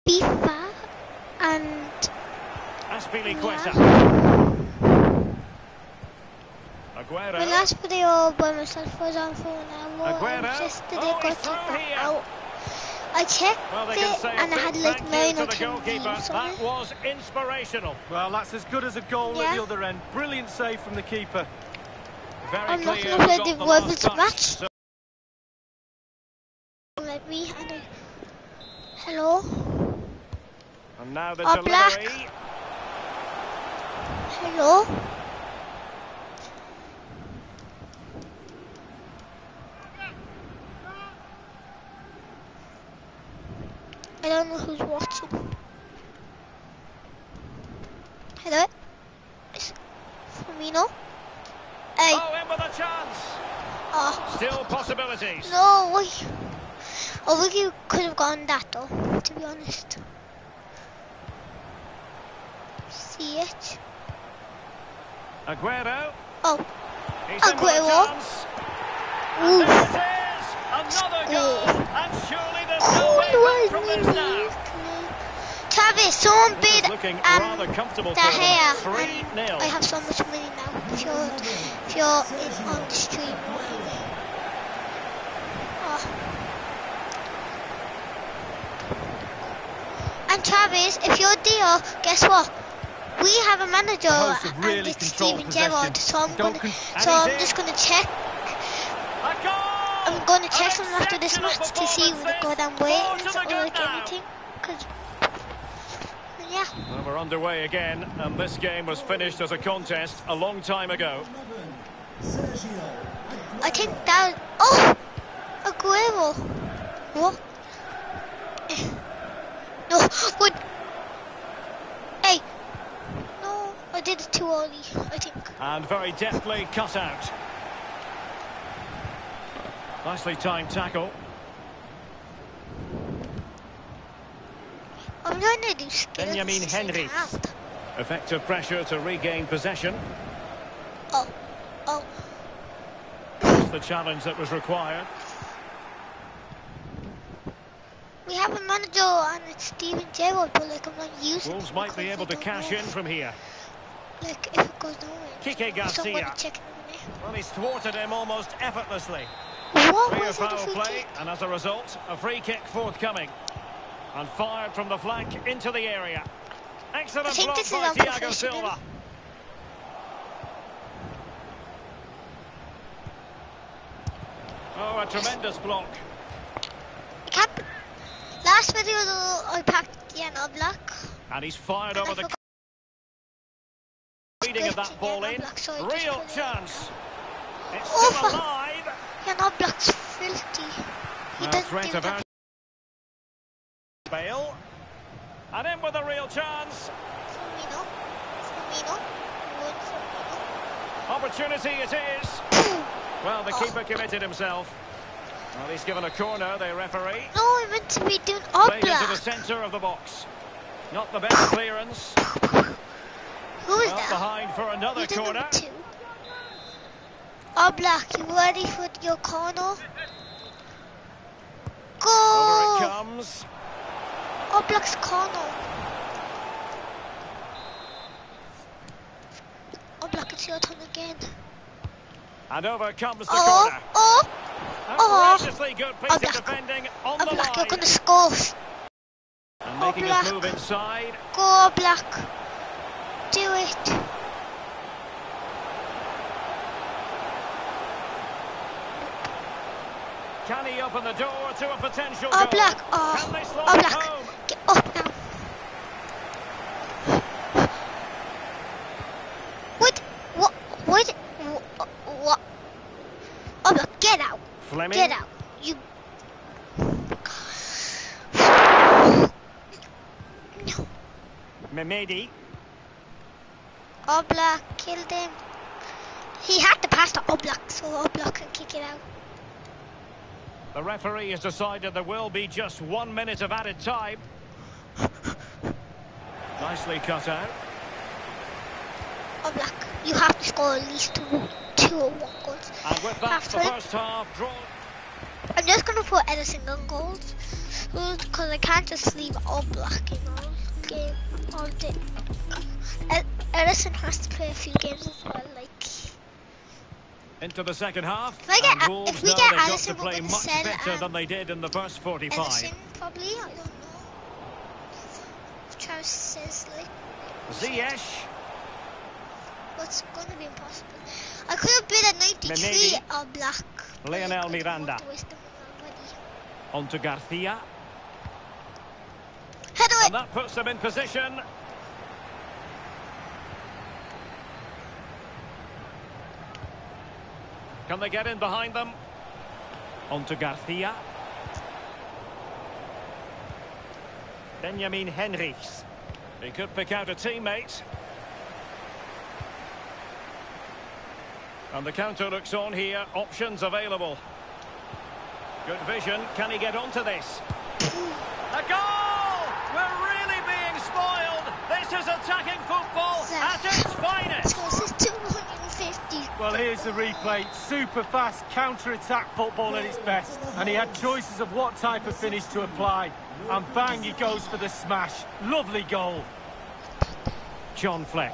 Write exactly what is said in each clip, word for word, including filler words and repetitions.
FIFA and Azpilicueta. Aguero. my last video by myself was on for an hour. Aguero. And yesterday Oh, got he's through taken here. out. I checked Well, they can it say and a I had big like thank nine you to or the ten goalkeeper. views on That it. was inspirational. Well, that's as good as a goal Yeah. at the other end. Brilliant save from the keeper. Very I'm not clear gonna play who the got the last Rebels touch. match. So Let me and I... Hello? and now the Oh, Black. delivery. Hello? I don't know who's watching. Hello? It's Firmino? Hey. Oh, in with a chance. Oh. Still possibilities. No, wait. I think you could have gotten that though, to be honest. See it? Aguero. Oh. He's in with a Aguero. chance. And Oof. there it is. Another goal. And surely there's no Oh, way back from this now. Travis, someone This is bid looking um, rather comfortable the for them. hair. three nil. I have so much money now. If you're, if you're in, on the stream. Oh. And Travis, if you're there, guess what? We have a manager hosts have really and it's controlled Steven Gerrard, possession. so I'm Don't gonna, con- so And I'm he's just in. gonna check. A goal! I'm gonna check An them after this exceptional match to see performance what this. good I'm Four waiting to the or good like now. anything. Cause yeah. Well, we're underway again, and this game was finished as a contest a long time ago. I think that. Oh, Aguero. What? No, what? Hey, no, I did it too early. I think. And very deftly cut out. Nicely timed tackle. I'm trying to do skills. Benjamin this is Henrichs. hard. Effective pressure to regain possession. Oh, oh. That's the challenge that was required. We have a manager and it's Steven Gerrard, but like I'm not using Wolves it might be because able I to don't cash know in if- from here. Like if it goes nowhere. Kike So I'm gonna Garcia. check it in a minute. Well, he's thwarted him almost effortlessly. What Clear was it? A foul free play, kick? and as a result, a free kick forthcoming. And fired from the flank into the area. Excellent I think block this is by Thiago unprofessional. Silva. Oh, a tremendous block. I can't. Last video though, I packed Jan Oblak. And he's fired And over I the forgot leading of that Jan ball in. Oblak, so I just Real put it- chance. It's Oh, still fuck. alive. Jan Oblak's filthy. He Now doesn't threat even about have Bale. And in with a real chance. Firmino. Firmino. Good Firmino. Opportunity it is. Well, the Oh. keeper committed himself. Well, he's given a corner, the referee. No, I meant to be doing Played into the Oblak. centre of the box. Not the best clearance. Who is Well, that? behind for another You did number corner. two. Oblak, you ready for your corner? Over it Go! comes. Oblak's corner. Oblak, it's your turn again. And over comes the Oh, corner. oh, oh. Outrageously good piece of Oblak. defending on the Oblak, you're line. gonna score. And making his Oblak. move inside. Go, Oblak. Do it. Can he open the door to a potential Oh, goal? Black. Can Oh, they slot oh, it Black. home? Get up now. What? What? What? What? What? Oh, Black, get out. Fleming. Get out. You. No. Memedi. Oblak killed him. He had to pass to Oblak, so Oblak can kick it out. The referee has decided there will be just one minute of added time. Nicely cut out. Oblak, you have to score at least two, two or one goals. And with that, After the it. first half drawn. I'm just gonna put Edison on goals. Because I can't just leave all black in all game all day. Uh, Edison has to play a few games as well, like. Into the second half. If, I get, and Wolves if we know get they've got Edison, to we're play going to much sell better um, than they did in the first forty-five. Edison, probably. I don't know. Charles Sisley. Ziyech. What's going to be impossible? I could have bid at ninety-three or black. Lionel Miranda. On to Garcia. Head And that puts them in position. Can they get in behind them? On to Garcia. Benjamin Henrichs. He could pick out a teammate. And the counter looks on here. Options available. Good vision. Can he get onto this? A goal! We're really being spoiled. This is attacking football at its finest. This is two hundred fifty. Well, here's the replay. Super fast counter-attack football at its best. And he had choices of what type of finish to apply. And bang, he goes for the smash. Lovely goal. John Fleck.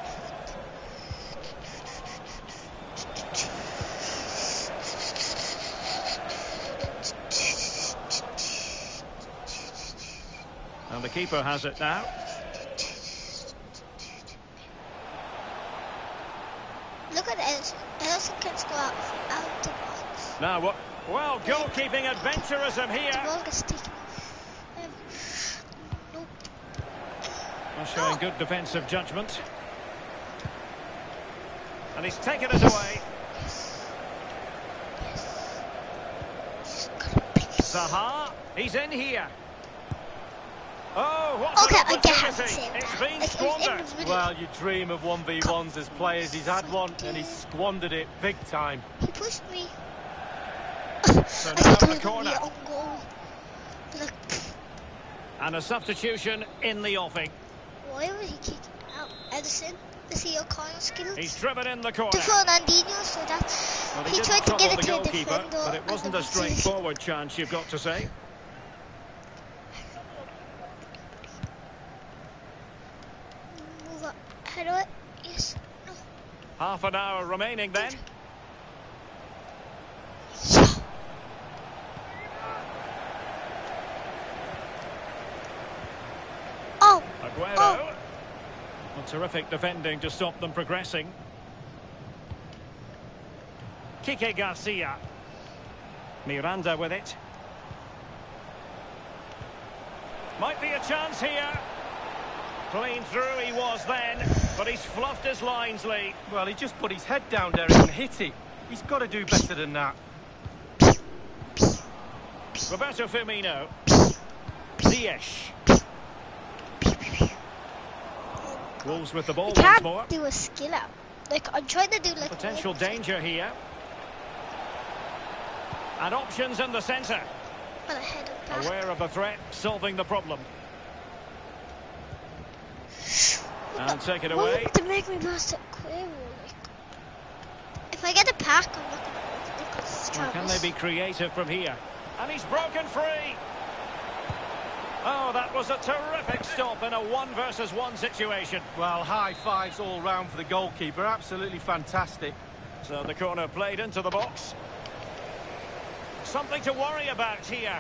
And the keeper has it now. Look at Edison. Edison can score out, out the box. Now what? Well, goalkeeping adventurism here. The ball gets taken. Um, nope. Well, showing Oh. good defensive judgment. And he's taken it away. Zaha, he's in here. Oh, what Okay, an I get how to opportunity. say that. It's been Like, squandered. it was really- Well, you dream of one v ones as players. He's had one and he squandered it big time. He pushed me. So I now thought in it the was going to corner. be on goal. Look, And a substitution in the offing. why was he kicking out? Edison, is he your corner skills? He's driven in the corner. To Fernandinho, so that Well, he, he, didn't tried to trouble get it the to the goalkeeper, defender. but it wasn't and a the- straightforward chance, you've got to say. Move up. Head of it. Yes. No. Half an hour remaining then. Yeah. Oh. Aguero. Oh. Well, terrific defending to stop them progressing. Kike Garcia. Miranda with it. Might be a chance here. Clean through he was then, but he's fluffed his lines, Lee. Well, he just put his head down there and hit it. He's got to do better than that. Roberto Firmino. Ziyech. Wolves with the ball You once can't more. do a skill out. Like, I'm trying to do like... Potential danger here. And options in the centre. Well, I head it back. Aware of the threat, solving the problem. And take it Why away. would they make me pass to Aguero? Like, if I get a pack, I'm not going to because it's Well, can they be creative from here? And he's broken free. Oh, that was a terrific stop in a one versus one situation. Well, high fives all round for the goalkeeper. Absolutely fantastic. So the corner played into the box. Something to worry about here.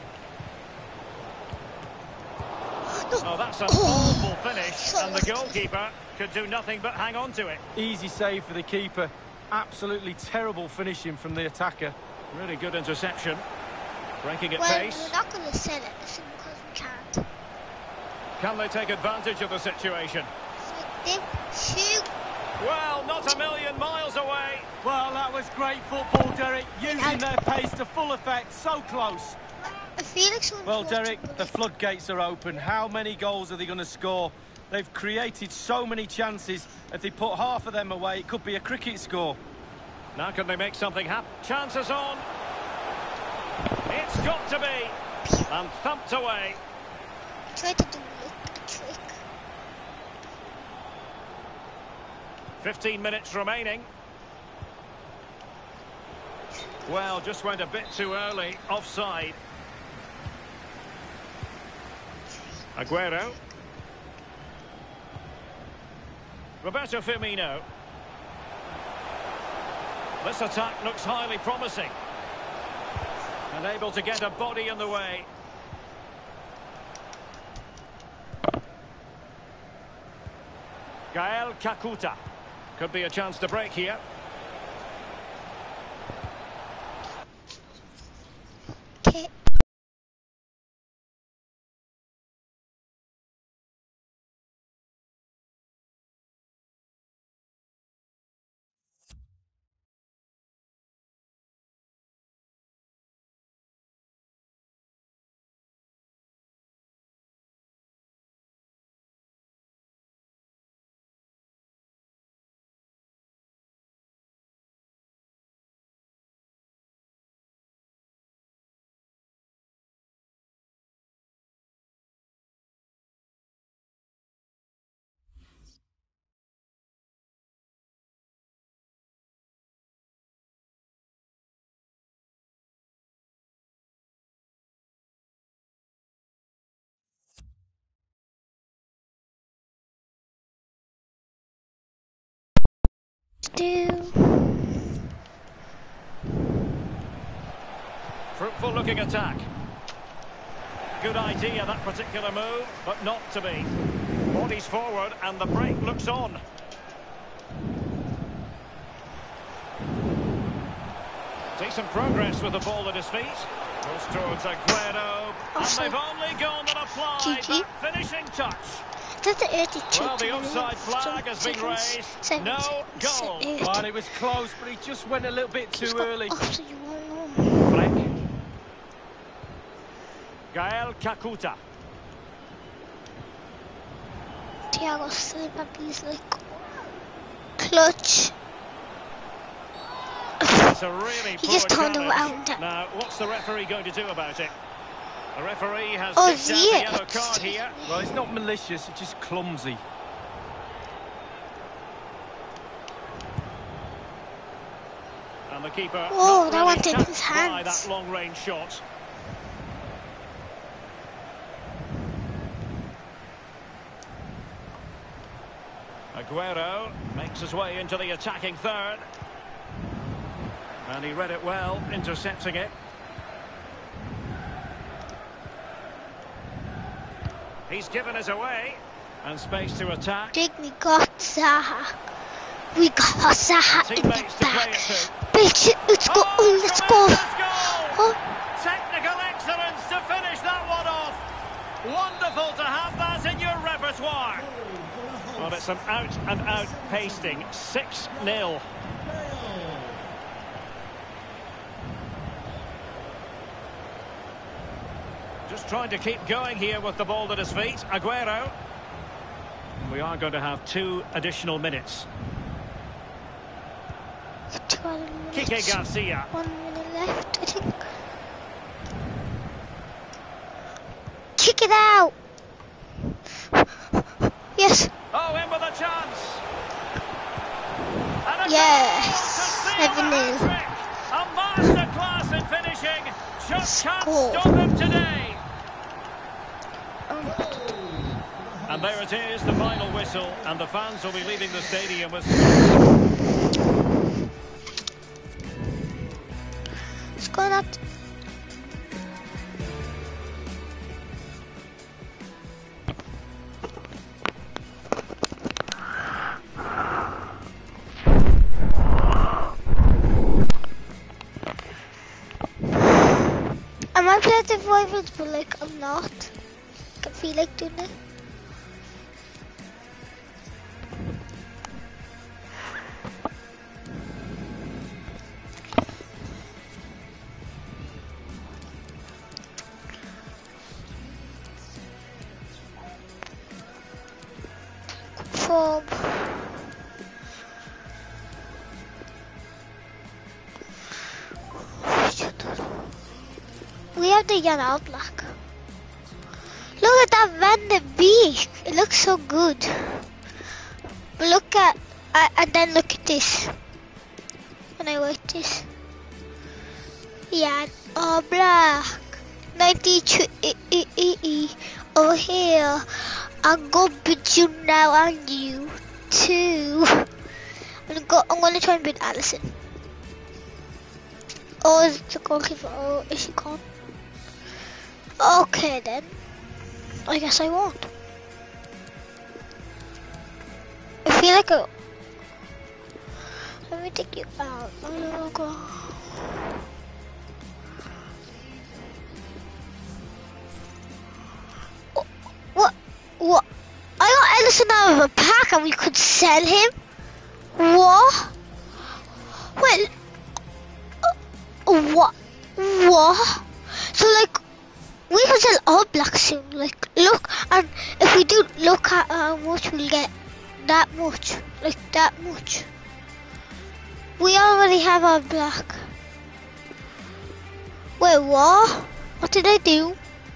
Oh, that's an awful finish, and the goalkeeper could do nothing but hang on to it. Easy save for the keeper. Absolutely terrible finishing from the attacker. Really good interception. Breaking at Well, pace. we're not going to sell it because we can't. Can they take advantage of the situation? So they shoot. Well, not a million miles away. Well, that was great football, Derek. Using their pace to full effect. So close. Felix will Well, go Derek, to- the floodgates are open. How many goals are they going to score? They've created so many chances. If they put half of them away, it could be a cricket score. Now can they make something happen? Chances on. It's got to be. And thumped away. Try to do a trick. fifteen minutes remaining. Well, just went a bit too early. Offside. Aguero. Roberto Firmino. This attack looks highly promising. And able to get a body in the way. Gael Kakuta. Could be a chance to break here. Okay. Do. Fruitful looking attack. Good idea, that particular move, but not to be. Bodies forward and the break looks on. Decent progress with the ball at his feet. Goes towards Aguero. Also, and they've only gone and applied G G. that finishing touch. That's the eighty-two. Well, the offside flag has been raised. No goal. Well, it was close, but he just went a little bit too early. So you won't know. Fleck. Gael Kakuta. Thiago Silva, he's like clutch. It's a really He just poor turned challenge. around. Now, what's the referee going to do about it? The referee has Oh, picked out yeah. the yellow card here. Well, it's not malicious, it's just clumsy. And the keeper Oh, not that really went in touched his by hands. that long-range shot. Aguero makes his way into the attacking third. And he read it well, intercepting it. He's given us away. And space to attack. Dig, we got Zaha. We got Zaha in the Teammates to play back. it to. Bitch, let's go. Oh, Oh, let's go. tremendous goal! Oh, Technical excellence to finish that one off. Wonderful to have that in your repertoire. Well, it's an out-and-out pasting. six nil. Just trying to keep going here with the ball at his feet. Aguero. We are going to have two additional minutes. twelve Kike minutes. Garcia. One minute left, I think. Kick it out. Yes. Oh, in with a chance. And a Yes. goal to seal seven the nil. hat-trick. A masterclass in finishing. Just can't Score. stop him today. Um, And there it is, the final whistle, and the fans will be leaving the stadium with... Let's go that. I might play the rivals, but like I'm not. I feel like doing it. Form. We have the yellow black. Look at that Van de Beek. It looks so good. But look at, uh, and then look at this. When I write this. Yeah, all black. ninety-three over here. I'm gonna beat you now, and you too. I'm gonna go. I'm gonna try and beat Allison. Oh, is the goalkeeper? Oh, is she gone? Okay then. I guess I won't. I feel like a. Let me take you out. Oh, go. What? What? I got Ellison out of a pack and we could sell him? What? Wait. What? What? So like, we can sell all black soon. Like, look, and if we do look at how much we'll get, that much, like that much. We already have our black. Wait, what? What did I do?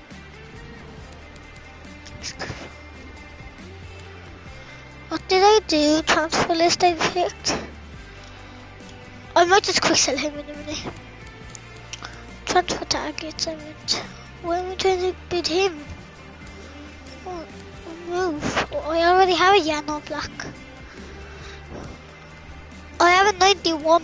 What did I do? Transfer list I picked. I might just quick sell him in a minute. Transfer targets I meant. Why am I trying to bid him? Oh, move. Oh, I already have a Yano black. I have a ninety-one.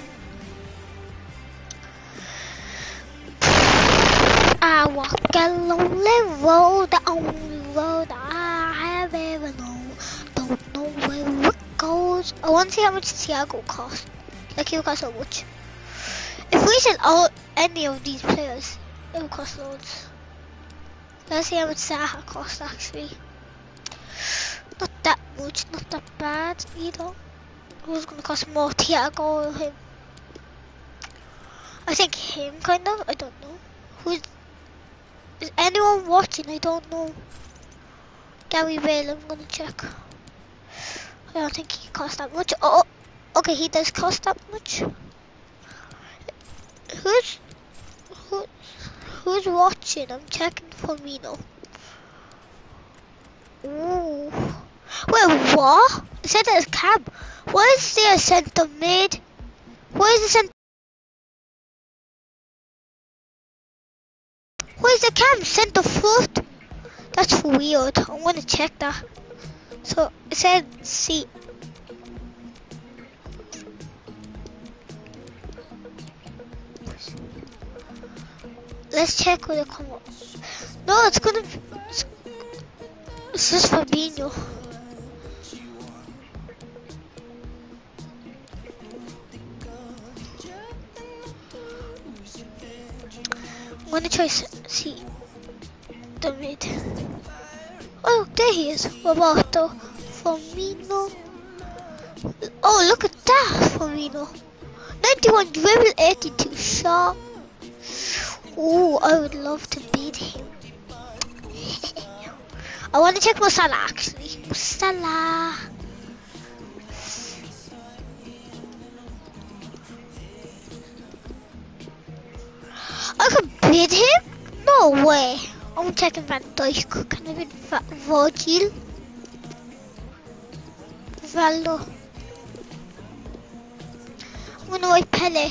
I walk a lonely road, the only road I have ever known. Don't know where it goes. I want to see how much Thiago costs. Like, he'll cost so much. If we sell all any of these players, it will cost loads. Let's see how much Zaha costs actually. Not that much, not that bad either. Who's gonna cost more, Thiago or him? I think him, kind of. I don't know. Who's is anyone watching? I don't know. Gary Bale, I'm gonna check. I don't think he costs that much. Oh, okay, he does cost that much. Who's who? Who's watching? I'm checking for Mino. Ooh. Wait, what? It said there's cab. Why is there a centre mid? Why is the centre? Why is the cab centre foot? That's weird. I'm gonna check that. So it said C. Let's check where they come up. No, it's gonna be. It's, it's just Fabinho. I'm gonna try see the mid. Oh, there he is. Roberto Firmino. Oh, look at that, Firmino. ninety-one dribble, eighty-two shot. Ooh, I would love to beat him. I want to check Mo Salah actually. Mo Salah. I could bid him? No way. I'm checking Van Dijk. Can I bid Va Virgil? Valdo. I'm gonna wait Pele.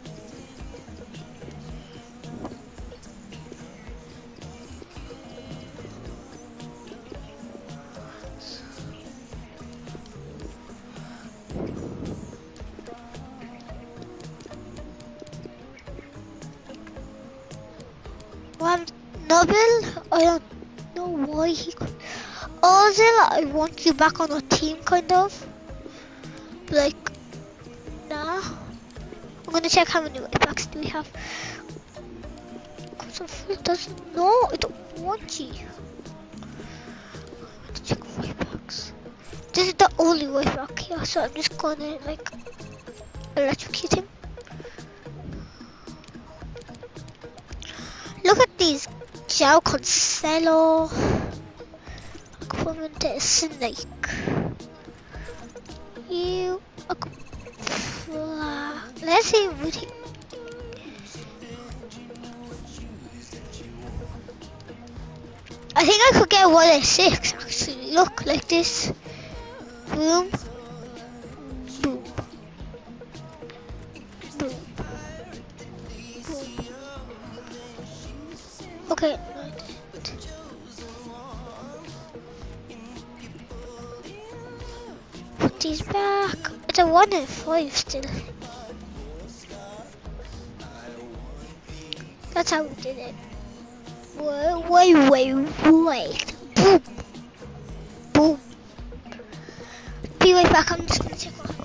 One Nobel, I don't know why he could. Ozil, I want you back on our team, kind of. Like, nah. I'm gonna check how many right backs do we have. Because it doesn't know. I don't want you. I'm gonna check right backs. This is the only right back here, so I'm just gonna like electrocute him. Look at these. João Cancelo. Aquaman Snake. You. Let's see what he. I think I could get one at six actually. Look like this. Boom. Boom. Boom. Boom. Okay. He's back. It's a one in five still. That's how we did it. Wait, wait, wait, wait. Boom. Boom. Be right back. I'm just gonna check off.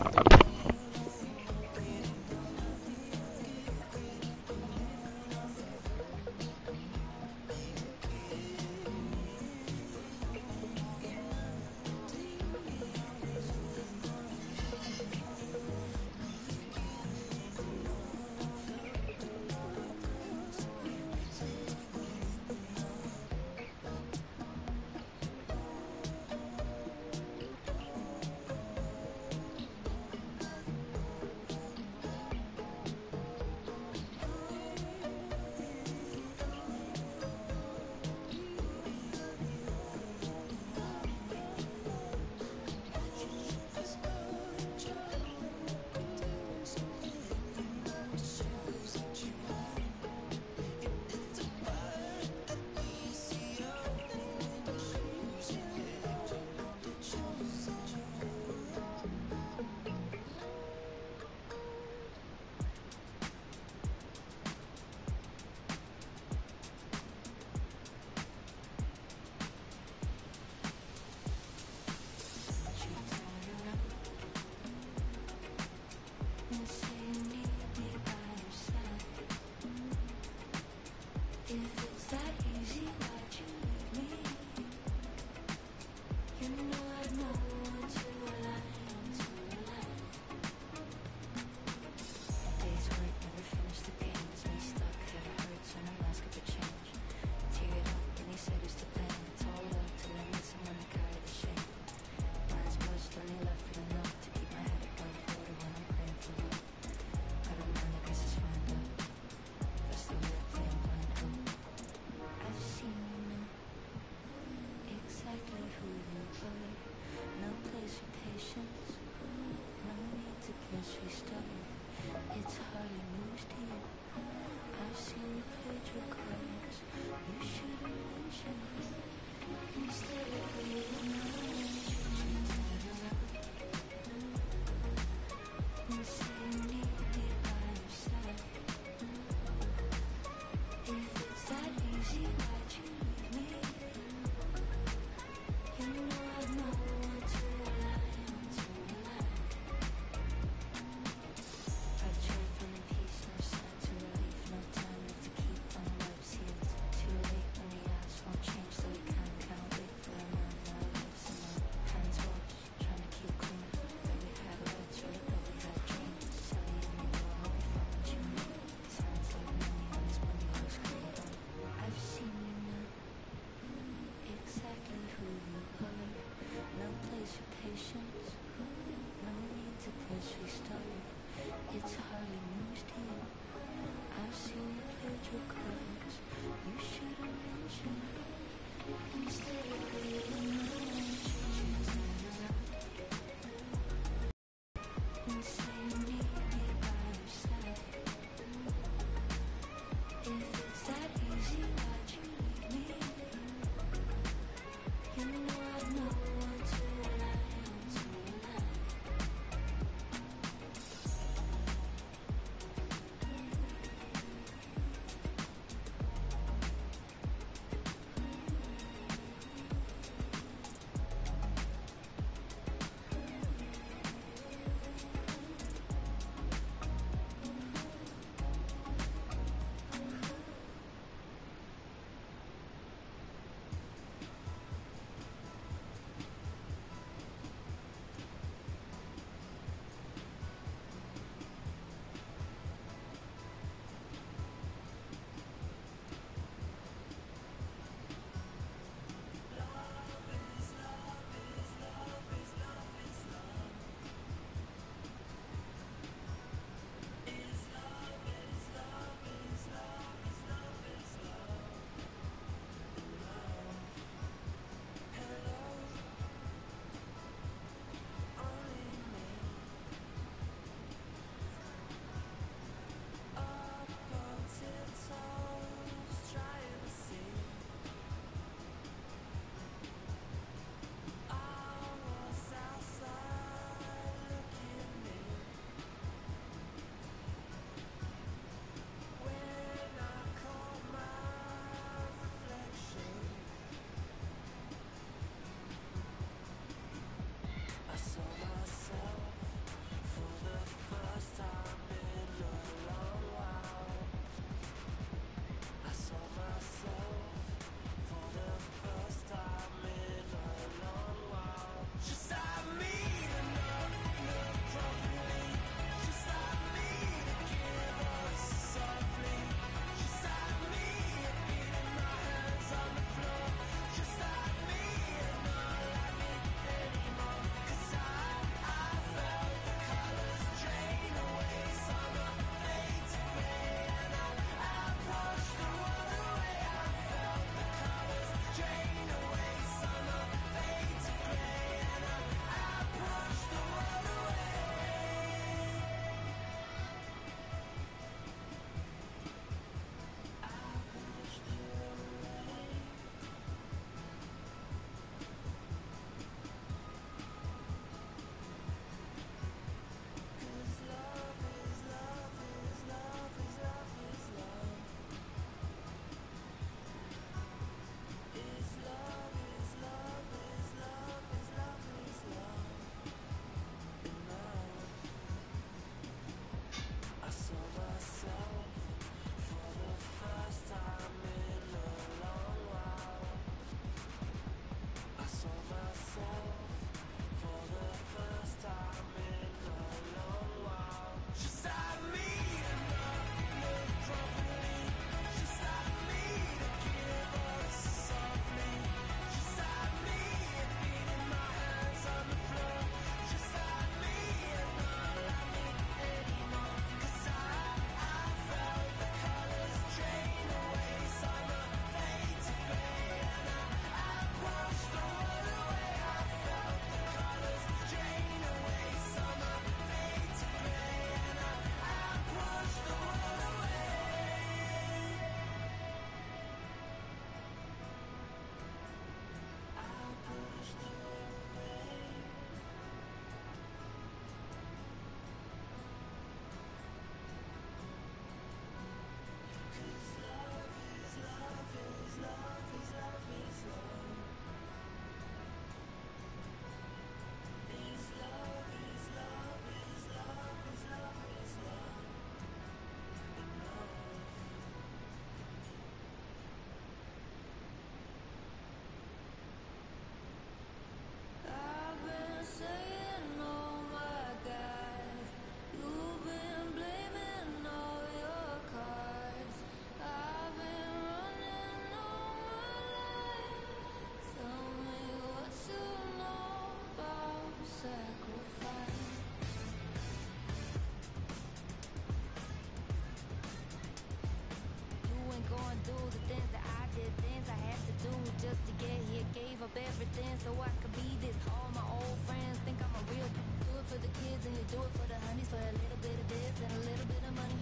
up everything so I could be this. All my old friends think I'm a real. Do it for the kids and you do it for the honeys, for a little bit of this and a little bit of money.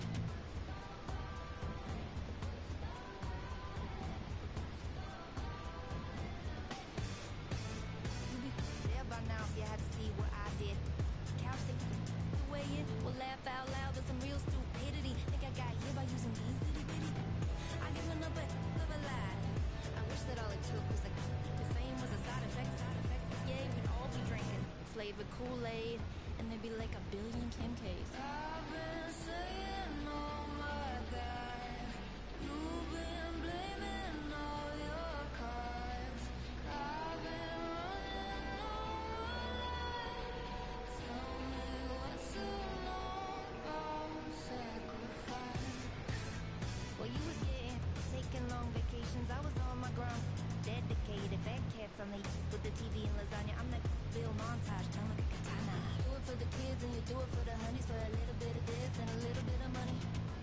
You'd be there by now if you had to see what I did. Couch they way in, will laugh out loud. There's some real stupidity. Think I got here by using these little bitty. I given up a of a lie. I wish that all it took was like the fame was a side effect, side effect. Yeah, we'd all be drinking flavored Kool-Aid, and there'd be like a billion Kim K's. I've been saying, oh my God, you've been blaming all your cards. I've been running away. Tell me what's so long about sacrifice. Well, you was getting taking long vacations. I was on my ground, dedicated. Fat cats on the with the T V and lasagna. I'm that Bill montage, tongue like a katana. Do it for the kids and you do it for the honeys, for a little bit of this and a little bit of money.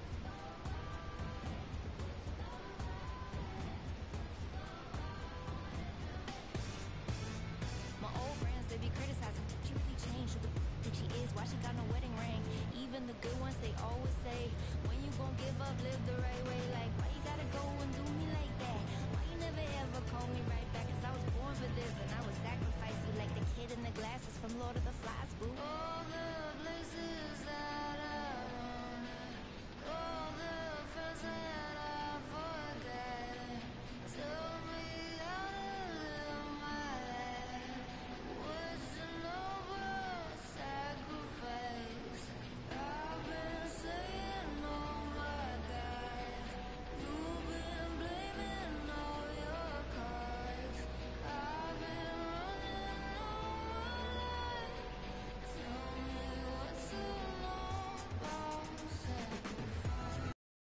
My old friends, they be criticizing. She really changed. Who the think she is? Why she got no wedding ring? Even the good ones, they always say, when you gon' give up, live the right way. Like, why you gotta go and do me like that? Why you never ever call me right back? Cause I was born for this and I would sacrifice you like the kid in the glasses from Lord of the Flies, boo. All the places that I wanted, all the friends that I forgot. Tell me how to live my life. What's the noble sacrifice? I've been saying, oh my God, you've been blaming all your cards. I've been running away. Tell me what's so long about sacrifice.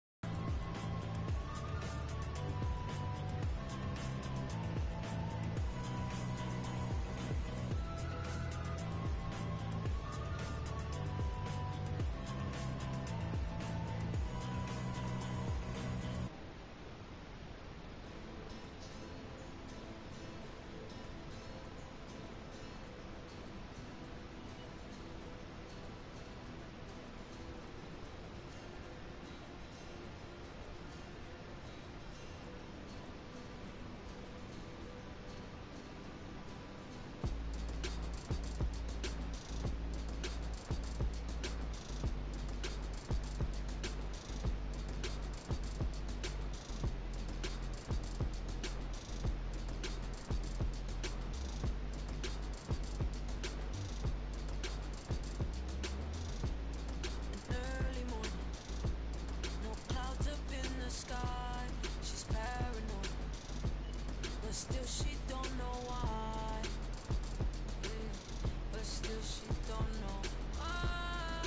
Early morning, no clouds up in the sky. She's paranoid, but still she don't know why. Yeah, but still she don't know why.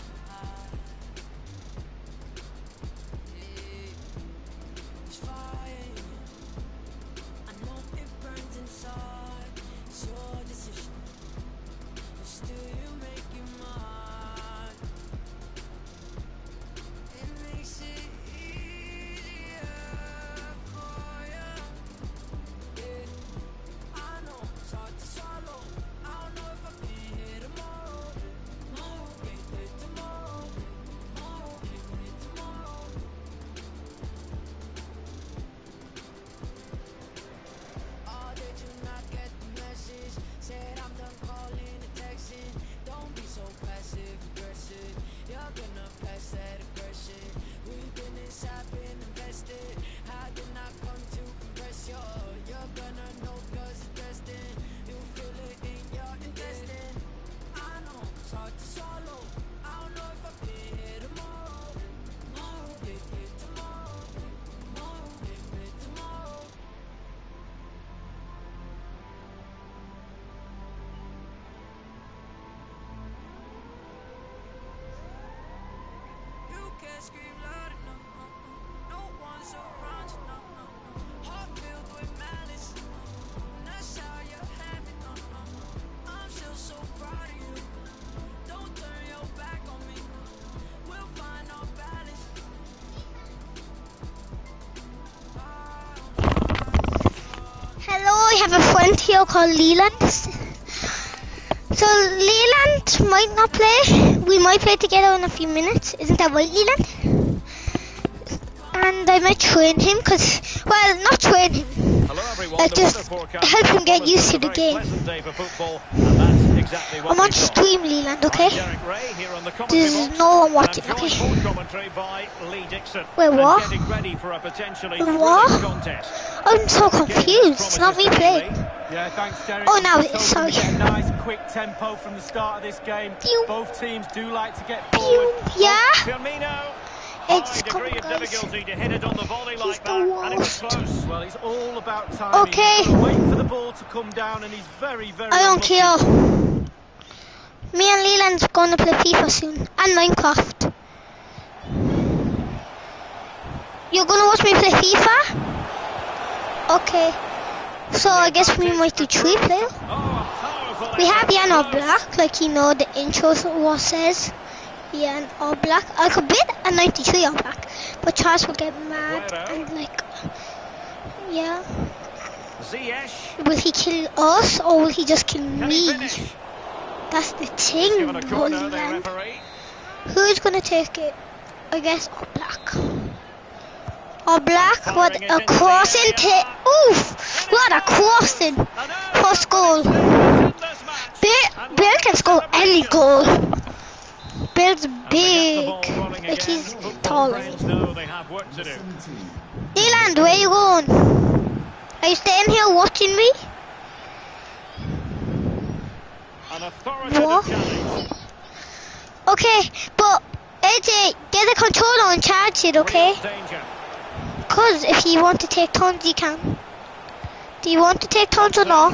Yeah, it's fire. I know it burns inside. It's your decision, but still you make it mine. It makes it easier for you. Yeah, I know it's hard to swallow. I don't know if I'll be here tomorrow. Tomorrow, get here tomorrow. Tomorrow, get here tomorrow. Oh, did you not get the message? Said I'm done calling and texting. Don't be so passive aggressive. You're gonna pass that aggression. We've been inside, been invested. How did not come to impress you? You're gonna know cause it's destined. You feel it in your intestine. I know it's hard to swallow. I don't know if I'll be here tomorrow. Tomorrow, get here tomorrow. Tomorrow, get here tomorrow. You can't scream loud enough. uh, uh. No one's around you. No, no, no. Heart filled with malice. And that's how you have it. uh, uh, uh. I'm still so proud of you. Don't turn your back on me. We'll find our balance. Hello, I have a friend. friend here called Leland. So Leland might not play. We might play together in a few minutes. Isn't that right, Leland? And I might train him, cause well, not train him. Hello everyone. Like The just weather forecast help him get promises used to a the very game. pleasant day for football, and that's exactly what I'm on we've got. stream, Leland. Okay. I'm Derek Ray here on the commentary There's box, no one and watching. I'm joined Okay. for commentary by Lee Dixon. Wait, and what? Getting ready for a potentially What? thrilling contest. I'm so confused. It's not me playing. Yeah, thanks, Derek. Oh, now I'm it just is, hoping we sorry. get a nice, quick tempo from the start of this game. Pew. Both teams do like to get Pew. forward. Yeah. Firmino. It's High degree coming, of guys. difficulty to hit it on the volley He's like the that, and it was worst. close. Well, it's all about timing. Okay. He's gotta wait for the ball to come down, and he's very, very I don't unlucky. care. Me and Leland's gonna play FIFA soon and Minecraft. You're gonna watch me play FIFA? Okay. So I guess we might do three player. Oh, powerful We have Jan effort. Oblak, like you know the intro was says. Jan Oblak. I could bid a ninety-three Oblak, but Charles will get mad and like, yeah. Ziyech. Will he kill us or will he just kill Can he me? finish? That's the He's thing, given a corner, Holy the Man. referee. Who's gonna take it? I guess Oblak. Oblak, what a crossing take. Oof! What a crossing! First goal. Bill, Bill can score any goal. Bill's big. Like he's tall. No, they have work to do. Leland, where you going? Are you staying here watching me? An authoritative What? challenge. Okay, but A J, get the controller and charge it, okay? Real danger. Cause if you want to take turns, you can. Do you want to take turns or not?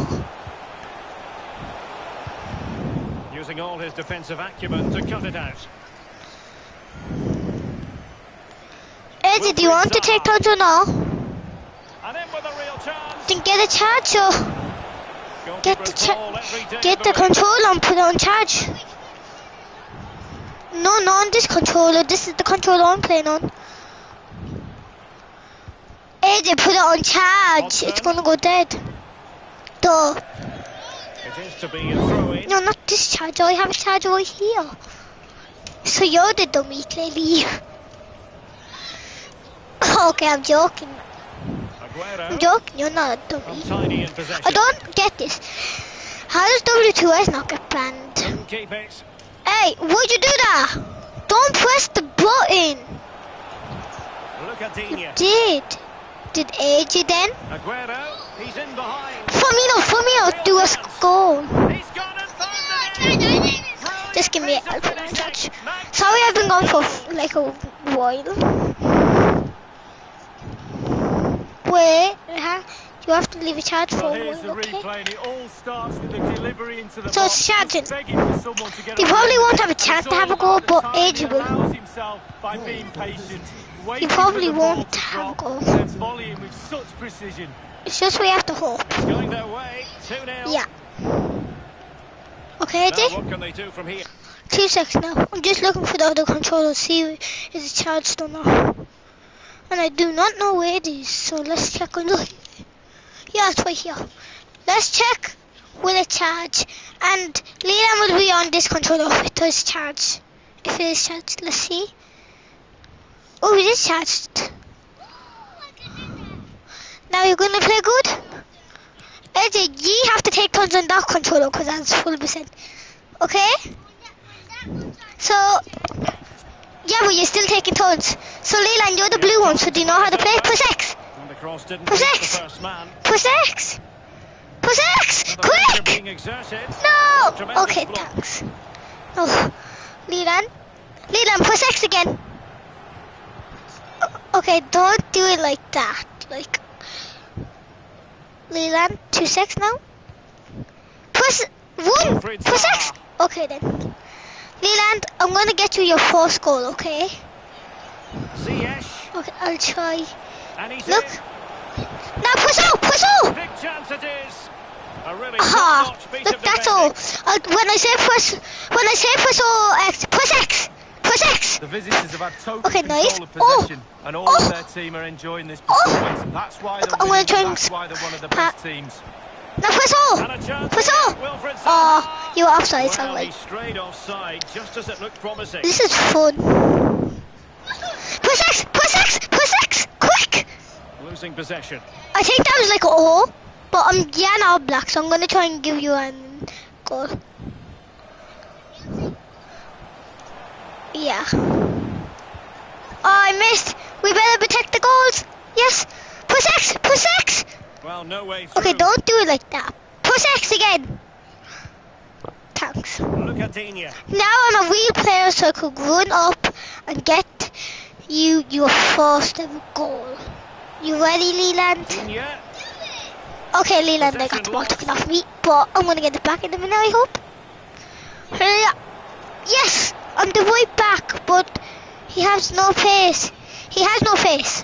Using all his defensive acumen to cut it out. A J, do you want to take turns or not? And in with a real chance. Then get a charger. Get the Goalkeeper's cha- ball every day get of the week. controller and put it on charge. No, not on this controller. This is the controller I'm playing on. A J, put it on charge. It's gonna go dead. Duh. It is to be a throw-in. No, not this charger. I have a charger right here. So you're the dummy, clearly. Okay, I'm joking. I'm Aguero. joking. You're not a dummy. Untidy in possession. I don't get this. How does W two S not get banned? Couldn't keep it. Hey, would you do that? Don't press the button. Look at Digne. Did. Did A J then? Aguero. He's in behind. Firmino, Firmino, do a goal. He's gone and found it. Just give me a help and touch. Sorry, I've been gone for f- like a while. Wait, huh? You have to leave a charge for Well, a here's the while, okay? replay, and it all starts with the delivery into the So box. it's charging. Just begging for someone to get He a probably run. won't have a It's chance to all have a about goal, the but timing. A J He will. allows himself by being patient. waiting probably for the ball won't to have a drop, goal. then volleying with such precision. It's just we have to hope. Going their way. two nil. Yeah. Okay, A Now, J? what can they do from here? Two seconds now. I'm just looking for the other controller, see if it's charged or not. And I do not know where it is, so let's check on the... Yeah, it's right here. Let's check. Will it charge? And Leland will be on this controller if it does charge. If it is charged, let's see. Oh, it is charged. Now you're gonna play good? A J, you have to take turns on that controller because that's full percent. Okay? So, yeah, but you're still taking turns. So, Leland, you're the blue one, so do you know how to play? Press X! And the cross didn't Press reach X. the first man. Press X! Press X! And the pressure Quick! being exerted. No! Tremendous Okay, block. thanks. Oh, Leland. Leland, press X again. O- Okay, don't do it like that. Like, Leland, two secs now. Press one. Wilfried Press X. Zaha. Okay then. Leland, I'm gonna get you your first goal. Okay. Ziyech. Okay, I'll try. And he's Look. in. Now press out. Press out. Big chance it is. A really Aha! top-notch piece Look, of that's all. defending. Uh, when I say press, when I say press all X, press X. Press X. The visitors have had total Okay, control nice. of Oh. possession, and all Oh. of their team are enjoying this Oh. performance. That's why they're I'm gonna winning, try and and that's why they're one of the pat- best teams. Now whistle! And a chance Whistle! here, Wilfred Zaha. Oh, you were offside, Well, sound he like. strayed offside just as it looked promising. This is fun. Push X! Push X! Push X! Quick! Losing possession. I think that was like a O, but I'm yeah now black, so I'm gonna try and give you a goal. Yeah. Oh, I missed. We better protect the goals. Yes. Push X! Push X! Well, no way through. Okay, don't do it like that. Push X again. Thanks. Look at Digne. Now I'm a real player, so I could run up and get you your first ever goal. You ready, Leland? Digne. Okay, Leland, I got the ball taken off me, but I'm gonna get it back in a minute, I hope. Hurry up. Yes, I'm the right back, but he has no pace. He has no pace.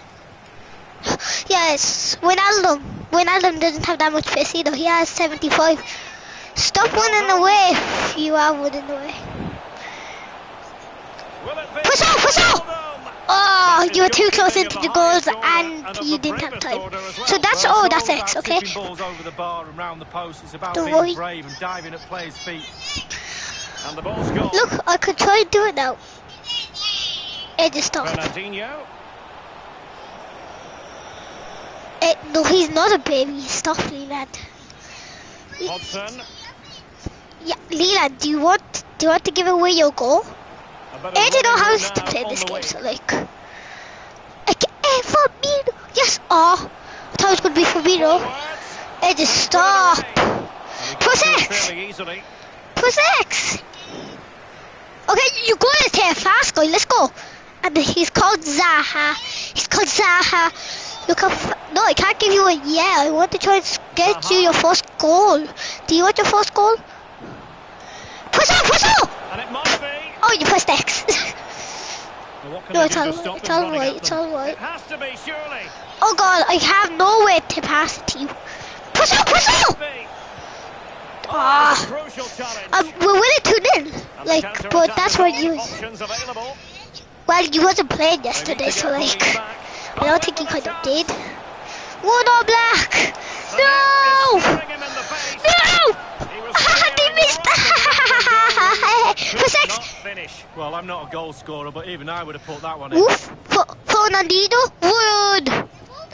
Yes, Wijnaldum. Wijnaldum doesn't have that much pace either. He has seventy-five. Stop running away if you are running away. Push out, push out! Oh, you were too close into the goals and you didn't have time. So that's Well, oh, it's that's all X, about okay? tipping balls over the bar and round the post. It's about Don't being worry. brave and diving at players' feet. And the ball's gone. Look, I could try to do it now. It just stopped. Fernandinho. It, no, he's not a baby. Stop, Leland. Hodgson. Yeah, Leland, do you want do you want to give away your goal? A bit of I don't know running how room to now play on this the game, wing. so like, like eh, Firmino. Yes, oh, I thought it was gonna be Firmino. Forwards. It just stop. And he Push got to it X. fairly easily. Push X. Okay, you go to take a fast guy. Let's go. And he's called Zaha. He's called Zaha. Look how. F no, I can't give you a yeah. I want to try and get you your first goal. Do you want your first goal? Push out, push out! And it might be. Oh, you pressed X. Well, what can No, they it's do to alright, stop it's them running alright, at it's them? alright. It has to be, surely. Oh god, I have no way to pass it to you. Push out, push out! Be. Ah, It's a crucial challenge. um, we're winning two nil. And Like, the but counter-attack that's is what on. you. Options available. Well, you wasn't playing They need yesterday, to so get like, police back. I don't think you Oh, kind of chance. did. One on black. The net is No! staring him in the face. No! He was They staring missed. right at the goal. Push Could X. not finish. Well, I'm not a goal scorer, but even I would have put that one in. Oof. F- Fernandino would.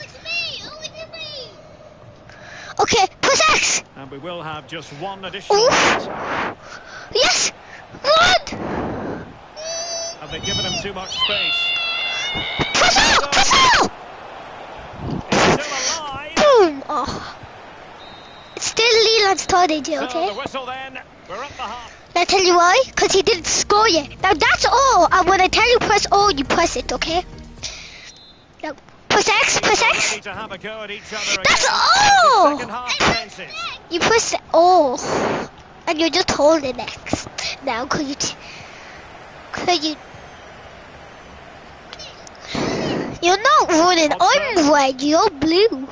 Okay, push X. And we will have just one additional Oof. minute. Yes. Run. Have they given him too much space? Push out. Push out. It's still alive. Boom. Oh. It's still Leland's turn, A J, So okay? the whistle then. We're at the half. I tell you why? Because he didn't score yet. Now that's all. And when I tell you press O, you press it, okay? Now, press X, press X. Ready to have a go at each other That's again. all. The second half commences. You press O. And you're just holding X. Now, could you... T could you... You're not running. I'm red. You're blue.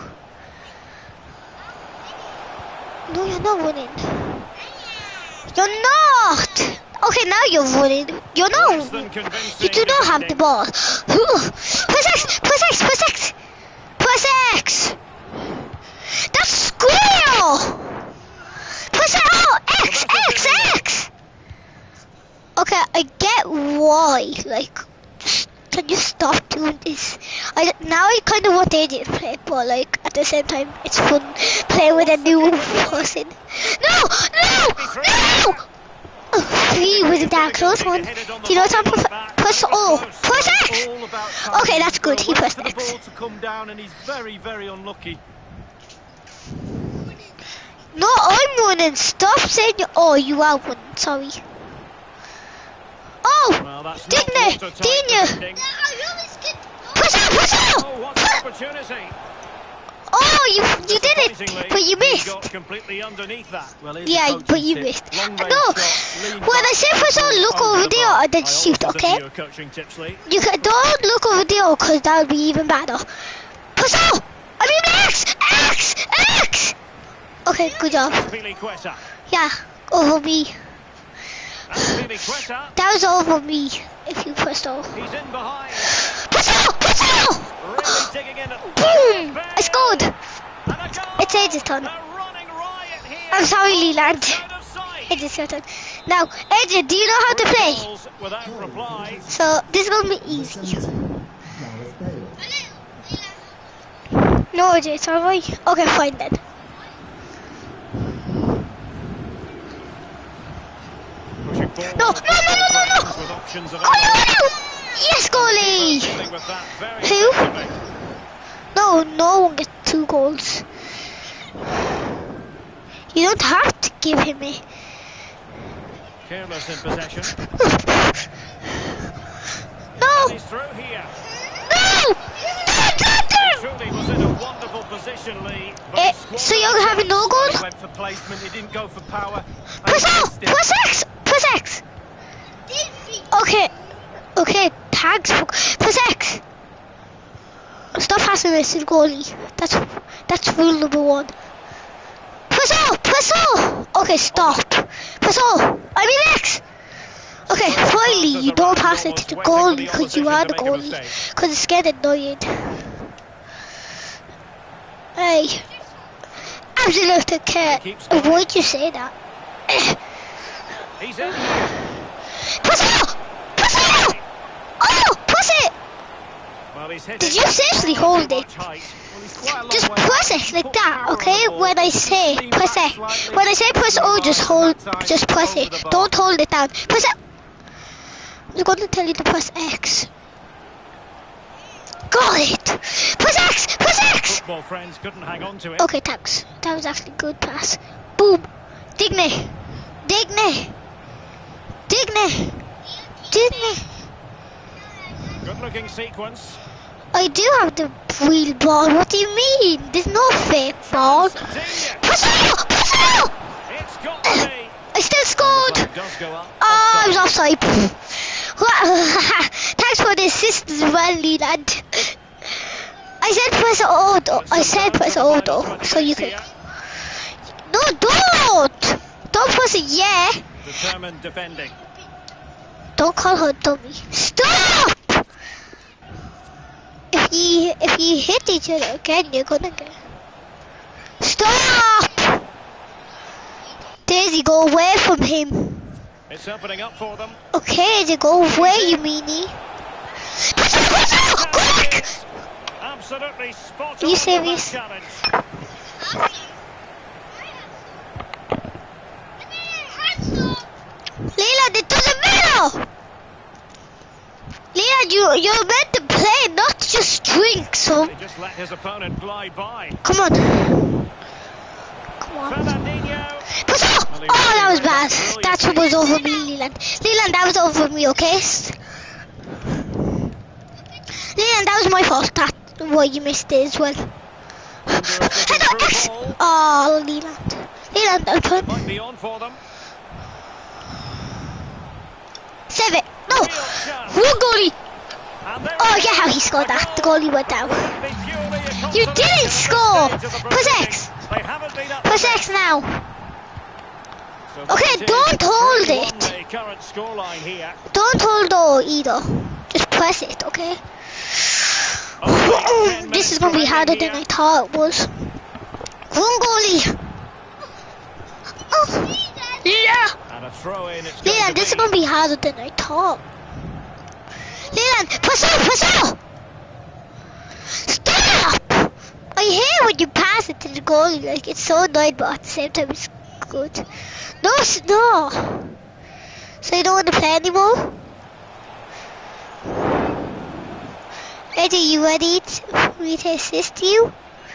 No, you're not running. You're not! Okay, now you're running. You're Less not. than convincing You do not have the defending. ball. Press X! Press X! Press X! Press X! That's square! Press it out! X! X! X! Okay, I get why. Like, just, can you stop doing this? I, now I kind of want A J to play, but like, at the same time, it's fun playing with a new person. No! No! No! Oh, he was that close one. Do you know what I'm pref- press O. Press X! All about timing. Okay, that's good. He Wait pressed for the X. ball to come down, and he's very, very unlucky. No, I'm running. Stop saying you. Oh, you are running. Sorry. Oh! Well, that's not Digne! watertight Digne! defending. Push out! Push out! Oh, what an opportunity. Oh, you you did it, Surprisingly, but you he missed. got completely underneath that. Well, here's a Yeah, coaching but you tip. missed. Long No, range shot, lean when I back, say push out, look over over the there bar. and then I shoot, always listen okay? to your coaching tips, Lee. You can, don't look over there because that would be even better. Push out! I mean X! X! X! Okay, good job. Piliqueta. Yeah, over me. And Piliqueta. That was over me if you pressed O. He's in behind. Push out! Push out! Really digging in. At Boom! I scored! And a goal. It's Age's turn. A running I'm sorry, Leland. Out of sight. It is your turn. Now, Adrian, do you know how to play? Goals without reply. So, this is going to be easy. No, Adrian, it's alright. Okay, fine then. Pushing forward. No, no, no, no, no, no. With options Oh, available. no, no. Yes, goalie. Dealing with that very Who? effectively. No, no one gets two goals. You don't have to give him it. Careless in possession. No, He's through here. no. Truly was in a wonderful position, Lee. but Eh, he squandered so you're the having no chance. goal? He went for placement, he didn't go for power. and Press he out! missed it. Press X! Press X! Okay. Okay, tags. Press X! Stop passing this to the goalie. That's that's rule number one. Press O! Press O! Okay, stop. Press O! I mean X! Okay, finally you don't pass it to the goalie because you are the goalie. Because it's getting annoying. Hey. Absolutely care. Why'd you say that? He's in here. Press it! Press it! Oh! Press it! Well, he's hit Did it you seriously hold too it? much height. Well, he's quite a long Just way press out. it He like put that, power on okay? the ball, When I just say lean press back it. slightly. When I say press O, just hold, just press it. Don't hold it down. Press it! I'm going to tell you to press X. Got it! Press X! Press X! Football friends couldn't hang on to it. Okay, thanks. That was actually a good pass. Boom! Digne! Digne! Digne! Digne! Good looking sequence. I do have the real ball. What do you mean? There's no fake ball. Digne. Press it! Press it! It's got to be. I still scored! Flag does go up. Oh, I was Offside. offside. Thanks for the assist as well, Leland. I said press O though. I said press O though, so you can. No, don't! Don't press it, yeah. Determined defending. Don't call her dummy. Stop! If you if you hit each other again, you're gonna get. Stop! Daisy, go away from him. It's opening up for them. Okay, they go away, you meanie. Press it, press it! Quick! Absolutely spot Are on you with serious? that challenge. Leland, it doesn't matter! Leland, you, you're meant to play, not just drink, so... He just let his opponent glide by. Come on. Come on. Fernandinho. Push up! Oh, that was bad. That was over me, Leland. Leland, that was over me, okay? Leland, that was my fault. That why you missed it as well. Head up, X! Oh, Leland. Leland, I'm trying. Might be on for them. Save it. No! Real chance. One goalie! And there Oh, it yeah, is. how he scored that. The goalie went down. Be purely a You consolation didn't at this score. stage of the Press proceedings. X. They haven't been up Press to X now. So Okay, that is don't hold three one, it. The current scoreline here. Don't hold O either. Just press it, okay? Only ten This is minutes gonna be remaining harder here. than I thought it was. One goalie. Oh, yeah. And a throw in. It's going Leland, to this is be. gonna be harder than I thought. Leland, press out, press out. Stop! I hate when you pass it to the goalie. Like it's so annoying, but at the same time it's good. No, s- no. So you don't want to play anymore? Eddie, you ready to, for me to assist you?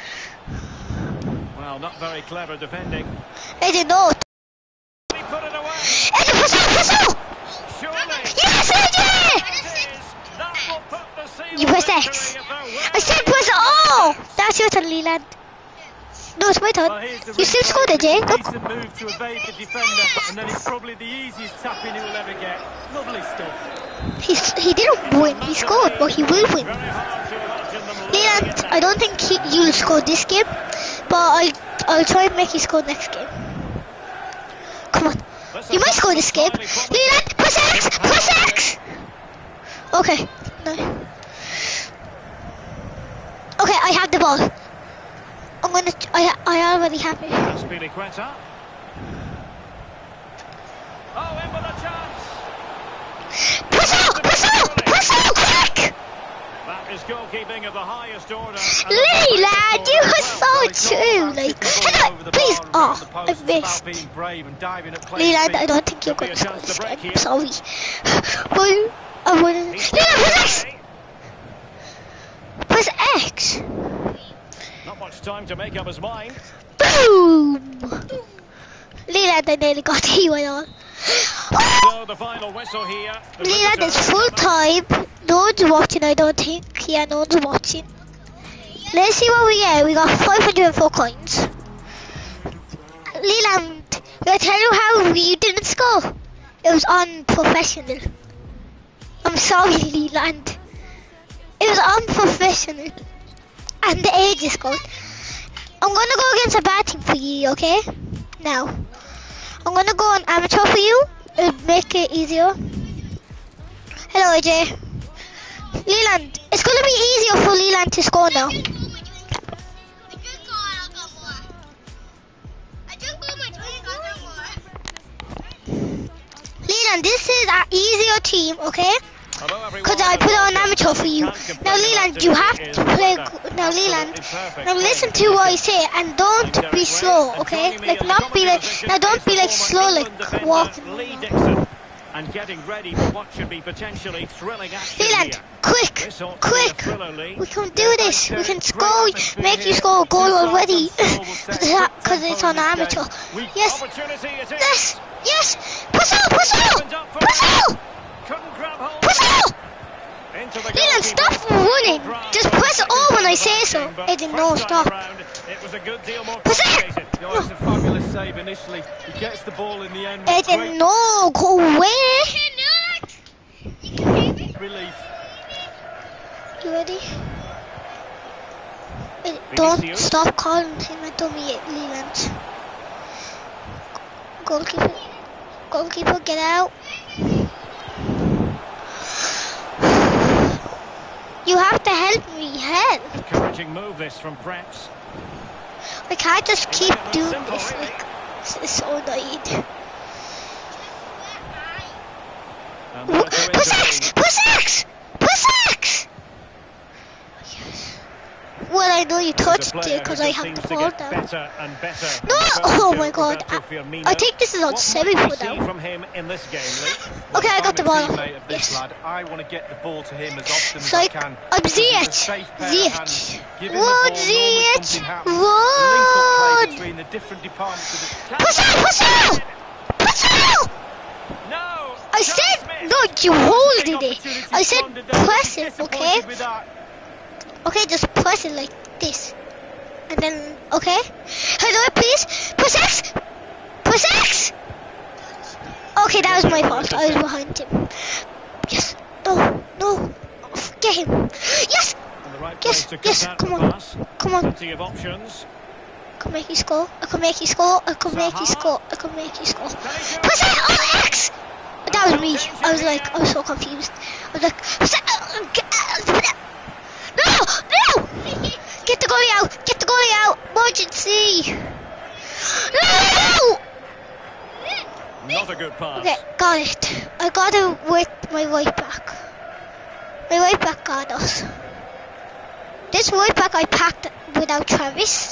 Well, not very clever defending. Eddie, no. He put it away. Eddie, press out, press out. Surely. Yes, Eddie! It is. That will put the seal You of press victory X. if they're well I said press O! That's your turn, Leland. No, it's my turn. Well, here's the You still replay. scored it, Jay. It's a Look. decent move to evade the defender, and then it's probably the easiest tap-in he will ever get. Lovely stuff. He's, he didn't win, he scored, but he will win. Very hard to imagine them Leland, losing I don't think he, you'll score this game, but I'll, I'll try and make you score next game. Come on. it. You might score this game. Leland, press X! Press X! Okay. No. Okay, I have the ball. I'm gonna, I, I already have it. Aspilicueta. goalkeeping of the highest order. Leland, you are so true. Like, anyway, please. Oh, I missed. Leland, I don't think you're going to score this game. I'm sorry. But I wouldn't. Leland, press X! Press X! Not much time to make up his mind. Boom! Leland, I nearly got the E one on. So the final whistle here. Leland, it's full time. No one's watching, I don't think. Yeah, no one's watching. Let's see what we get. We got five hundred four coins. Leland, can I tell you how we didn't score? It was unprofessional. I'm sorry, Leland. It was unprofessional. And the age is gone. I'm gonna go against a bad team for you, okay? Now. I'm gonna go on amateur for you. It'll make it easier. Hello, A J. Leland, it's gonna be easier for Leland to score now. Leland, this is an easier team, okay? Because I put on amateur for you. Now, Leland, you have to play. Now, Leland, now listen to what I say and don't be slow, okay? Like, not be like. Now, don't be like slow, like walking. And getting ready for what should be potentially thrilling action. Leland, quick, quick! We can do this. We can score, make you score a goal already, because it's on amateur. Yes, yes, yes! Push out, push out, push out! Push out! Leland, stop running. Just press O when I say so. I didn't know, stop. Push it! Oh, it's a fabulous save initially. He gets the ball in the end. I didn't know, go away. Relief. You ready? Wait, don't stop calling him a dummy, Leland. Goalkeeper, goalkeeper, get out. You have to help me, help. Encouraging move this from Preps. I can't just keep doing this, like, this is so annoying. Push X! Push X! Push X! Yes. Well, I know you touched it because I have the ball down. Better and better. No! Oh my god. I, I think this is on semi for now. From him in this game, okay, I got the ball. Yes. Lad, I want to get the ball to him as often so as I can. I'm Ziyech. Ziyech. Run, Ziyech. Run! Run! Between the different departments of the... Push out! Push out! Push out! No! I said, no, you holded it. I said press it, okay? Okay, just press it like this. And then, okay? Hello, please. Press X! Press X! Okay, that was my fault. I was behind him. Yes. No, no. Get him. Yes! Yes, yes, come on. Come on. Plenty of options. I can make you score. I can make you score. I can make you score. I can make you score. Press it! Oh, X! That was me. I was like, I was so confused. I was like, no! No! Get the goalie out! Get the goalie out! Emergency! No! Not a good pass. Okay, got it. I got it with my right back. My right back got us. This right back I packed without Travis.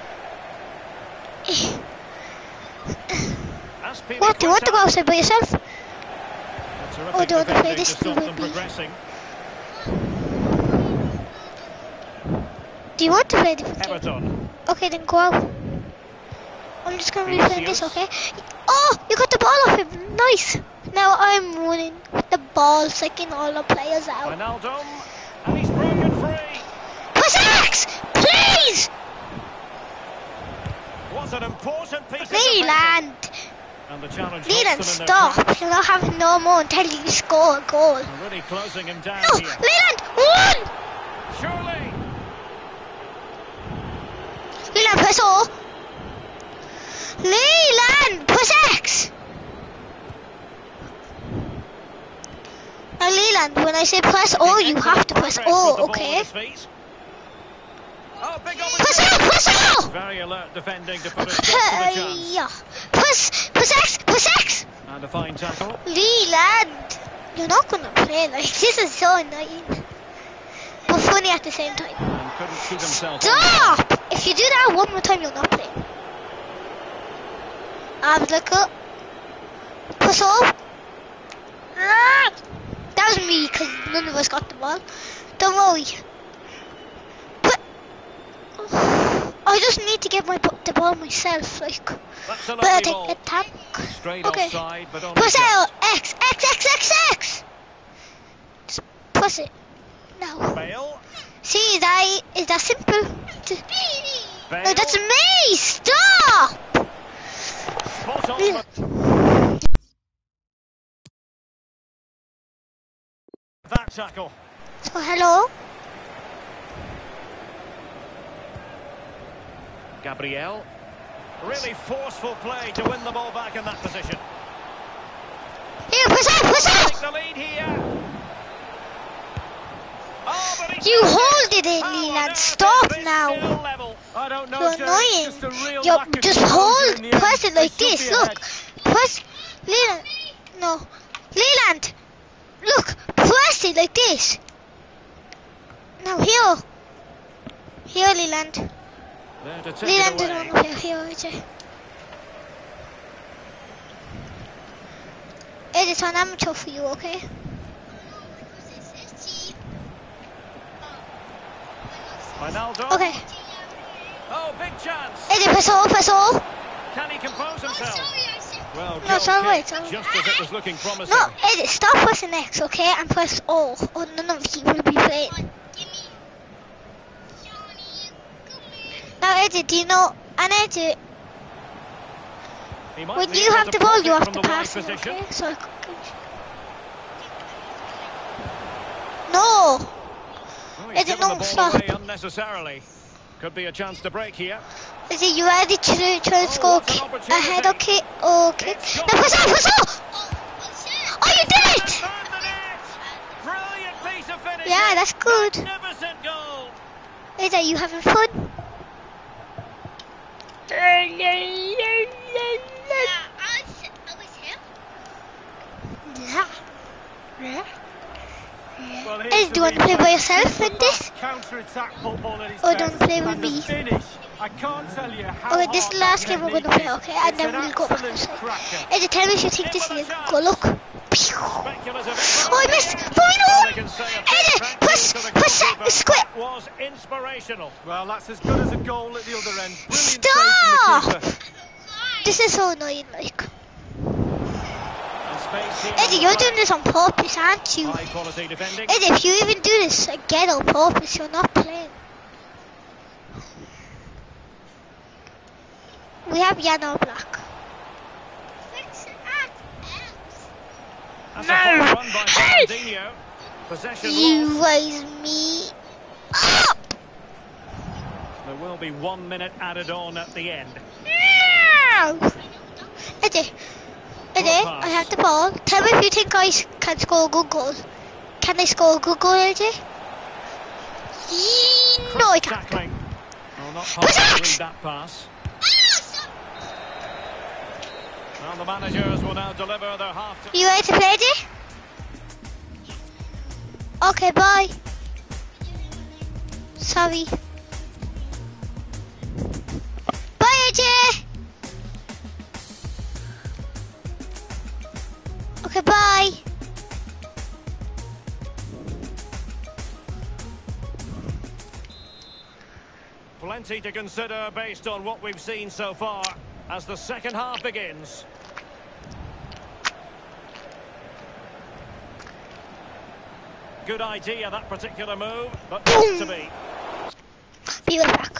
What, do you want to go outside by yourself? Or do you want to play this team with me? Do you want to play the game? Okay, then go out. I'm just going to be playing this, okay? Oh, you got the ball off him. Nice. Now I'm running with the ball, sucking all the players out. Wijnaldum, and he's broken free. Press X, please! What an important piece Leland! And the challenge Leland, stop! You're not having no more until you score a goal. Really closing him down no, here. Leland, run! Surely. Leland, press O. Leland, press X. Now, Leland, when I say press O, you have to press O, okay? Oh, big press O, press O! Very alert defending to put a stop to the chance. Yeah. Press, press X, press X! And a fine tackle. Leland, you're not gonna play like this is so annoying. But for funny at the same time. And couldn't keep himself on. Stop! If you do that one more time, you're not playing. Have a look up. Push up. Ah! That was me because none of us got the ball. Don't worry. But I just need to get my the ball myself, like. That's a But I lovely take ball. a tap. Straight Okay. offside, but on Push out. X X X X X. Just push it. No. Bale. See, is that is that simple? Just- Bale. No, that's me. Stop. Spot on, but that tackle. So hello. Gabriel. Really forceful play to win the ball back in that position. Here, push out, push out. Take the lead here. Oh, but he's You got hold it in, Oh, Leland. no, Stop this is now. still level. I don't know, You're Jerry, annoying. Just, a real You lack of just composure hold, in the end. press it They like should this. be Look, ahead. press, Leland. No, Leland. Look, press it like this. Now here, here, Leland. There to take Leland, it no, away. no, here, here, A J. It's an amateur for you, okay? Ronaldo. Okay. Oh, big chance. Eddie, press all, press all. Can he compose himself? Well, No, it's goal alright, kick, it's alright. just as it was looking promising. No, Eddie, stop pressing X, okay? And press all, or none of you will be playing. Now, Eddie, do you know, and Eddie, He might when be you able have to the ball, profit you have from to the wide pass it, position. okay? So, I c- no, Oh, he's Eddie, given no, the ball stop. away unnecessarily. Could be a chance to break here. Eddie, you ready to try to Oh, score what an ki- a opportunity. header kick or kick? It's Now, gone. press all, press all! Oh, you did it! Found the net. Brilliant piece of finishing. Yeah, that's good. Magnificent goal. Eddie, are you having fun? Yeah. Well, here's Eddie, the do you want to play replay. by yourself Super in this? fast counter-attack football at its Or don't best. play with And the me? finish, I can't tell you how Okay, this hard is the last that game we're going to technique play, is. okay? And It's then an we'll go back absolute inside. cracker. Eddie, tell me if you think this is a go. Look. Speculative. Oh, I missed. Well, Final! they can say a big Eddie, thank push, you to the push goalkeeper. it, square. That was inspirational. Well, that's as good as a goal at the other end. Brilliant save Stop! from the keeper. This is so annoying, like. And space here Eddie, on you're the doing this on purpose, aren't you? High quality defending. Eddie, if you even do this again on purpose, you're not playing. We have yellow black. That's No. a full run by Hey! Fernandinho. Possession You lost. raise me up! There will be one minute added on at the end. No! Eddie, Eddie, I have the ball. Tell me if you think I s- can score a good goal. Can I score a good goal, Eddie? Yee- No, I can't. Tackling. Well, not hard to read that pass. Well, the managers will now deliver their half. You ready to play, Eddie? Okay, bye. Sorry. Bye, Eddie. Okay, bye. Plenty to consider based on what we've seen so far as the second half begins. Good idea, that particular move, but not to be. Be right back.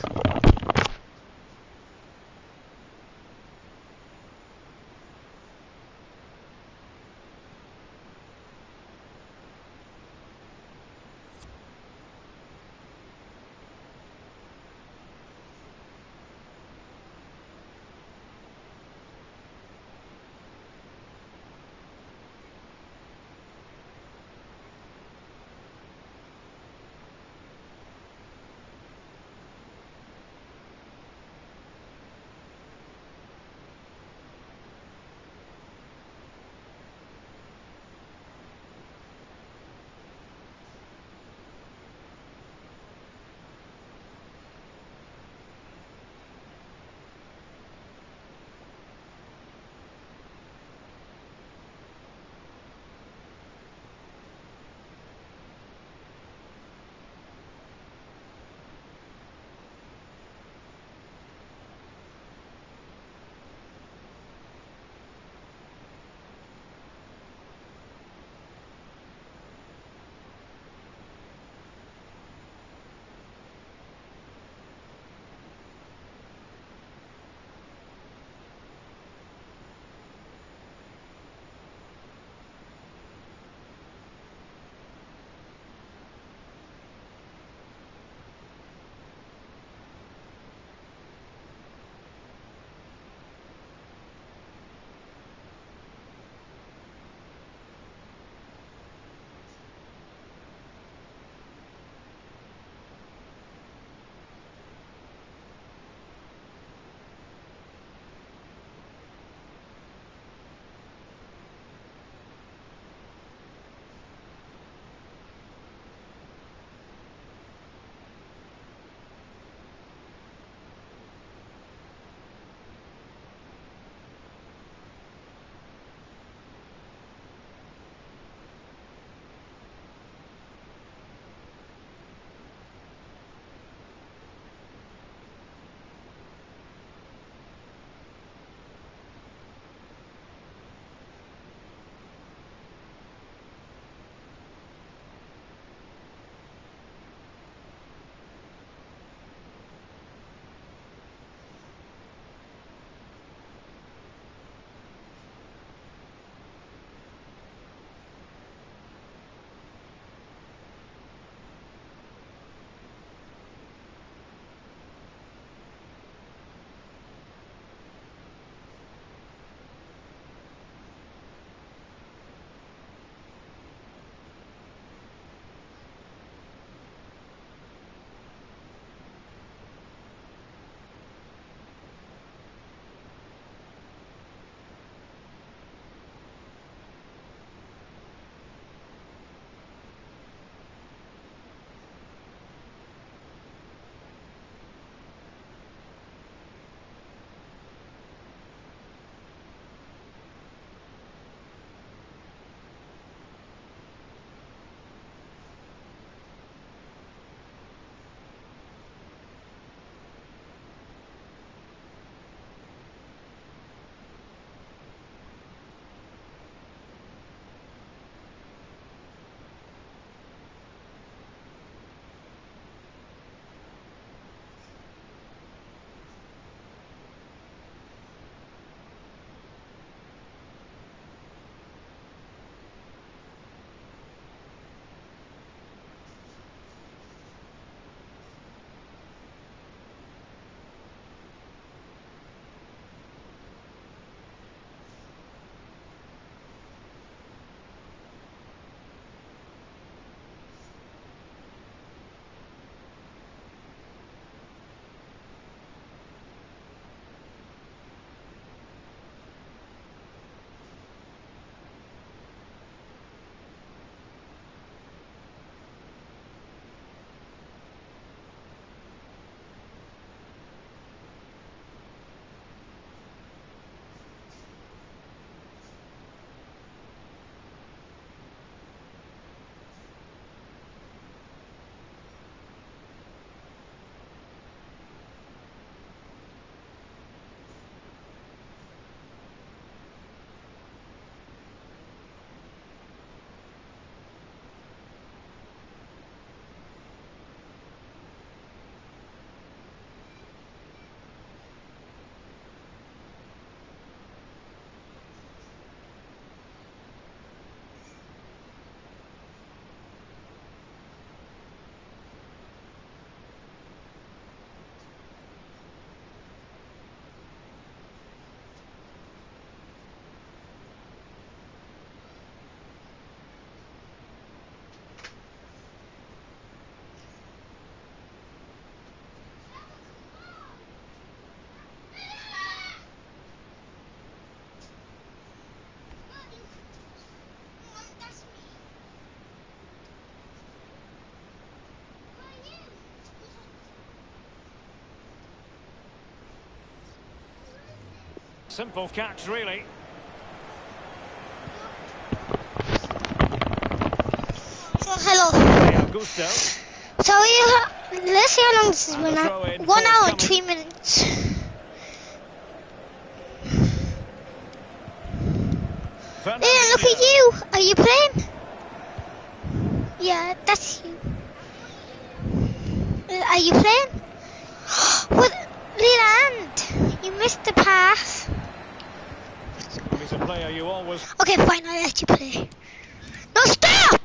simple catch, really. So, hello. Augusto. So, you let's see how long this is And been the at. throw in One hour and forthcoming. three minutes. Leland, look at you. Are you playing? Yeah, that's you. Are you playing? What? Leland, you missed the pass. He's a player you always... Okay, fine, I'll let you play. No, stop!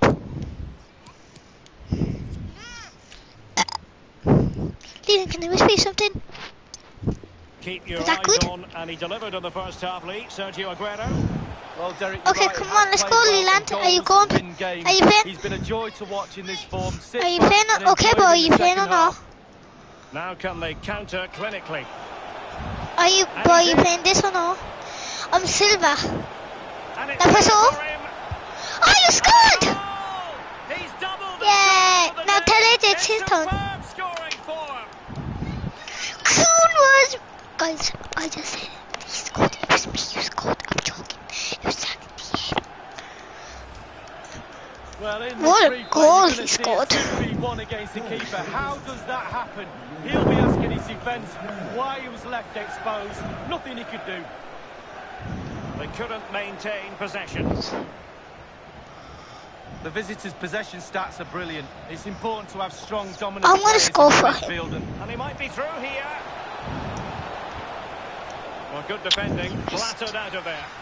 Leland, can I whisper you something? Keep your Was that eyes good? on, and he delivered in the first half, Lee. Sergio Aguero. Well, Derek, Okay, right, come he has on, let's played go, well Leland. in Are you goals going? to win games. Are you playing? He's been a joy to watch in this form. Sit Are you back playing? and Okay, enjoy but are him in you the playing or second not? half. Now can they counter clinically? Are you, And but are he's you in. playing this or no? I'm Silva. And it's Now press in off. for him. Oh, you scored! Goal! He's doubled the Yeah, score for the now day. tell it it's his turn. superb scoring form. Soon was... Guys, I just said it. He scored. It was me who scored. I'm joking. It was exactly him. Well, in What this a replay, goal you're he gonna see scored. a two v one against the keeper. How does that happen? He'll be asking his defence why he was left exposed. Nothing he could do. They couldn't maintain possession. The visitors' possession stats are brilliant. It's important to have strong, dominant I'm gonna players score in the for midfield and And he might be through here. Well, good defending. Flattered out of there.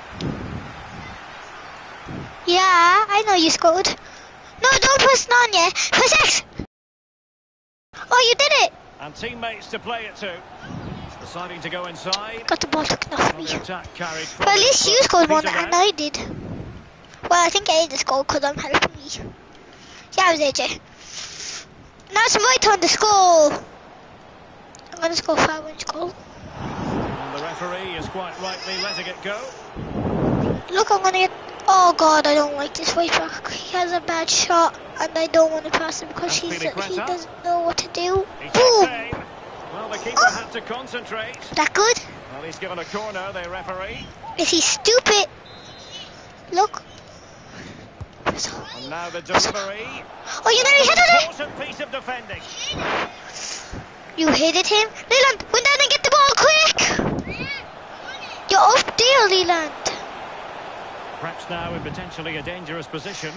Yeah, I know you scored. No, don't press none yet. Press X. Oh, you did it. And teammates to play it to. Deciding to go inside. Got the ball taken off Well, me. the attack carried But at least you scored one Peter and Van. I did. Well, I think I did score because I'm helping you. Yeah, it was A J. Now it's my turn to score. I'm going to score five inch goal. And the referee is quite rightly letting it go. Look, I'm going to get... Oh, God, I don't like this right back. He has a bad shot and I don't want to pass him because he's, he Azpilicueta. doesn't know what to do. He takes Boom! aim. Well, the keeper had to concentrate. That good? Well, he's given a corner, the referee. Is he stupid? Look. And now the delivery. Oh, you nearly hit it! Important piece of defending. You hit it him? Leland, run down and get the ball quick! You're up there, Leland. Perhaps now in potentially a dangerous position.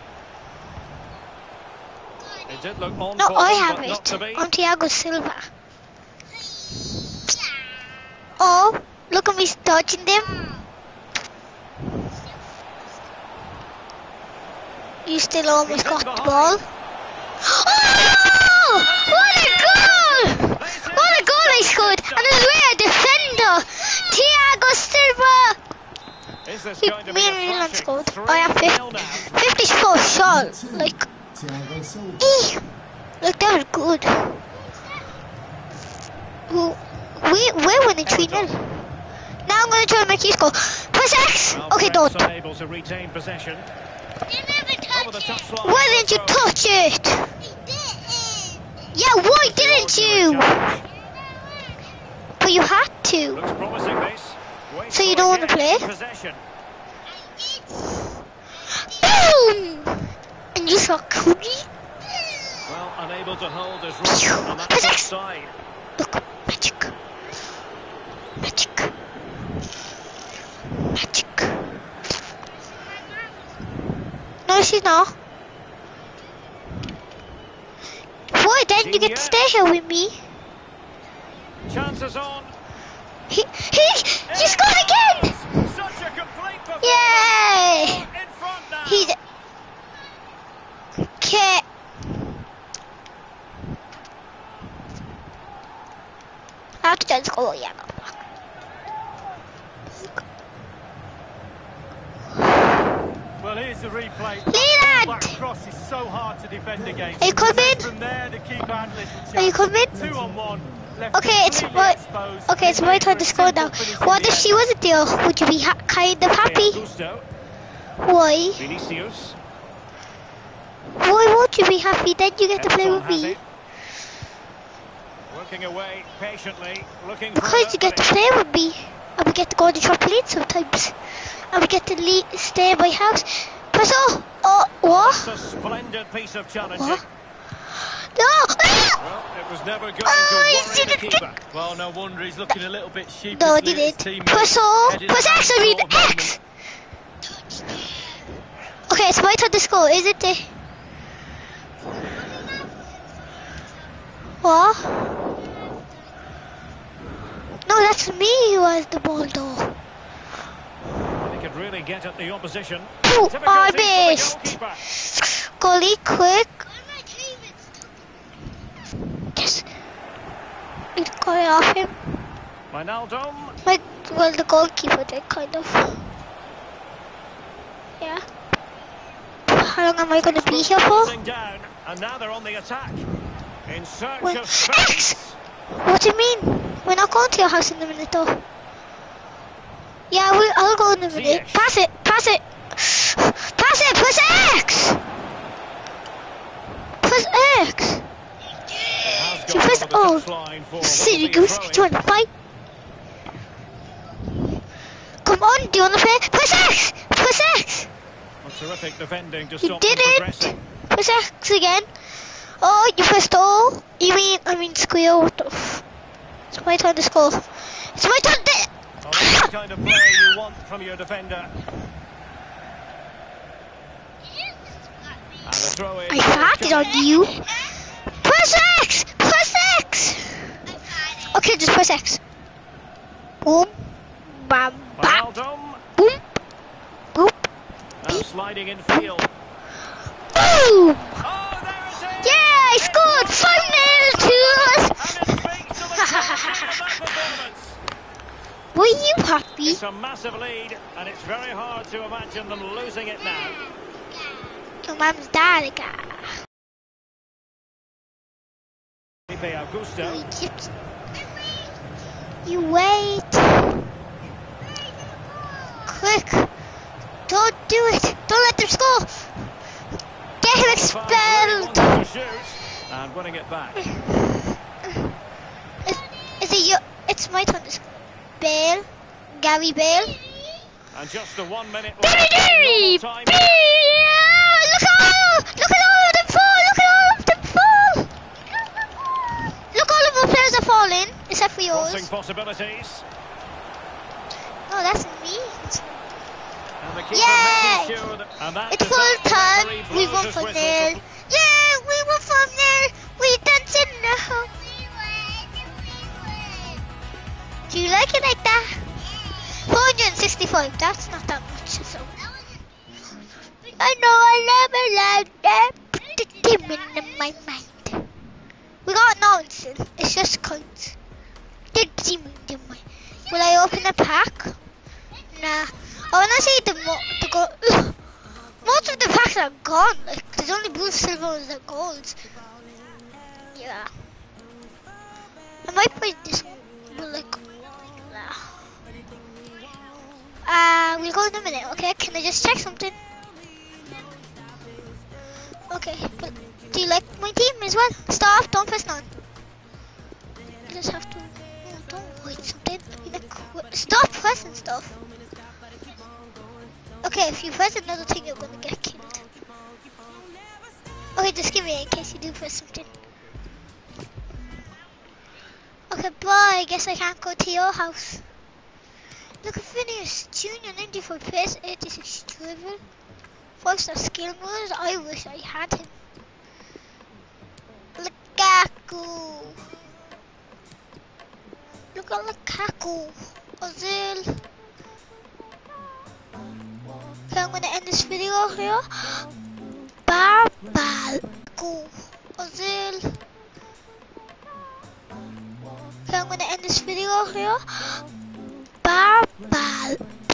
It did look on No, for I them, have but not to be. it. I'm Thiago Silva. Oh, look at me dodging them. You still almost got the ball. Oh! What a goal! What a goal I scored! And it's where a defender, Thiago Silva. Is this He, going to me be and a Leland thrashing? scored. three I have nil now. fifty-four shots. Like, Thiago Silva. eh, like that was good. Well, we we're winning three nil. Now I'm gonna try and make you score. Press X. Well, Okay, Brent's don't. unable to retain possession. Over the top slot. Why didn't you touch it? Yeah, why didn't you? But you had to. Looks promising this. Wait So you for don't a want to game play? in Possession. Boom! And you saw Cody? Well, unable to hold his run on that Press top X. side. Look, magic. Magic. Magic. No, she's not. Why then you get to stay here with me? Chances on. He, he, he scored again! Such a complete performance. Yay! In front now. He's... Okay. I have to just go, yeah. Well, here's the replay. Leland! That cross is so hard to defend against. Are you coming? From there, the keeper had little chance. Are you coming? Two on one. Left Okay, it's completely my exposed. okay, it's my turn to score now. What if she wasn't there? Would you be ha kind of happy? Augusto, Why? Vinicius. Why won't you be happy? Then you get to play Edson with has me. it. Working away patiently, looking Because you get to play with me, and we get to to go on the trampoline sometimes. And we get to leave, stay in my house. Press oh, oh, what? That's a splendid piece of challenging. What? No! Ah! Well, it was never going Oh, to he worry the didn't keeper. Well, no wonder he's looking a little bit sheepish. No, at he his didn't. teammates. Press O, Heading press out X, I mean sort of X! Okay, it's my turn to score, isn't it? What? No, that's me who has the ball though. They could really get at the opposition. Ooh, I Difficulty for the missed. goalkeeper. Goalie, quick. Yes. Need to go off him. Wijnaldum. My, well, the goalkeeper did, kind of. Yeah. How long am I going to be here for? Closing down, and now they're on the attack. In search Wait, of space. X! What do you mean? We're not going to your house in a minute though. Yeah, we'll, I'll go in a minute. Ziyech. Pass it, pass it. Pass it, press X! Press X! Has You gone press over the O. touchline for what Silly will be a goose, throw-in. do you want to fight? Come on, do you want to play? Press X! Press X! Well, terrific defending to You stop did them it! progressing. Press X again. Oh, you pressed O. You mean, I mean square, what the f... It's my turn to score. It's my turn to... Well, that's the kind of play you want from your defender. And the throw-in. I farted on you. Press X! Press X! Okay, just press X. Boom. Bam. Bam. Wijnaldum. Boom. Boop. Now sliding in field. Boom! Oh, there it is! Yeah, I scored! five nil to us! And it speaks to the quality of that performance. Were you happy? It's a massive lead, and it's very hard to imagine them losing it now. Your mom's dad again. Felipe Augusto. Egypt. You wait. Quick. Don't do it. Don't let them score. Get him expelled. Wants to shoot, and winning it back. Is, is it your... It's my turn to score. Bale. Gary Bale. And just the one minute Gary left. Gary! Normal time. Bale! Look at all! Look at all of them fall! Look at all of them fall! Look, all of our players are falling, except for Crossing yours. possibilities. No, that's me. And the keeper Yay! making sure that, and that It's is full that the time. referee We blows won his from whistle there. to- Yeah, we won from there. We dancing now. Do you like it like that? four hundred sixty-five. That's not that much. So. I know I never liked that. Put the demon in my mind. We got nonsense. It's just cunts. The demon in my. Will I open a pack? Nah. I wanna see the mo the go. Most of the packs are gone. Like there's only blue, silver, and golds. Yeah. I might play this one, but like. Nah. Uh, we'll go in a minute. Okay? Can I just check something? Okay. But do you like my team as well? Stop. Don't press none. You just have to. No, don't wait something. You like, stop pressing stuff. Okay, if you press another thing, you're gonna get killed. Okay, just give me it in case you do press something. Okay, bye. I guess I can't go to your house. Look at Phineas Junior ninety-four pace, eighty-six dribble, five star skill moves. I wish I had him. Lukaku. Look at Lukaku. Ozil. Okay, I'm gonna end this video here. Barbalco. Ozil. Okay, I'm gonna end this video here. Barbalco.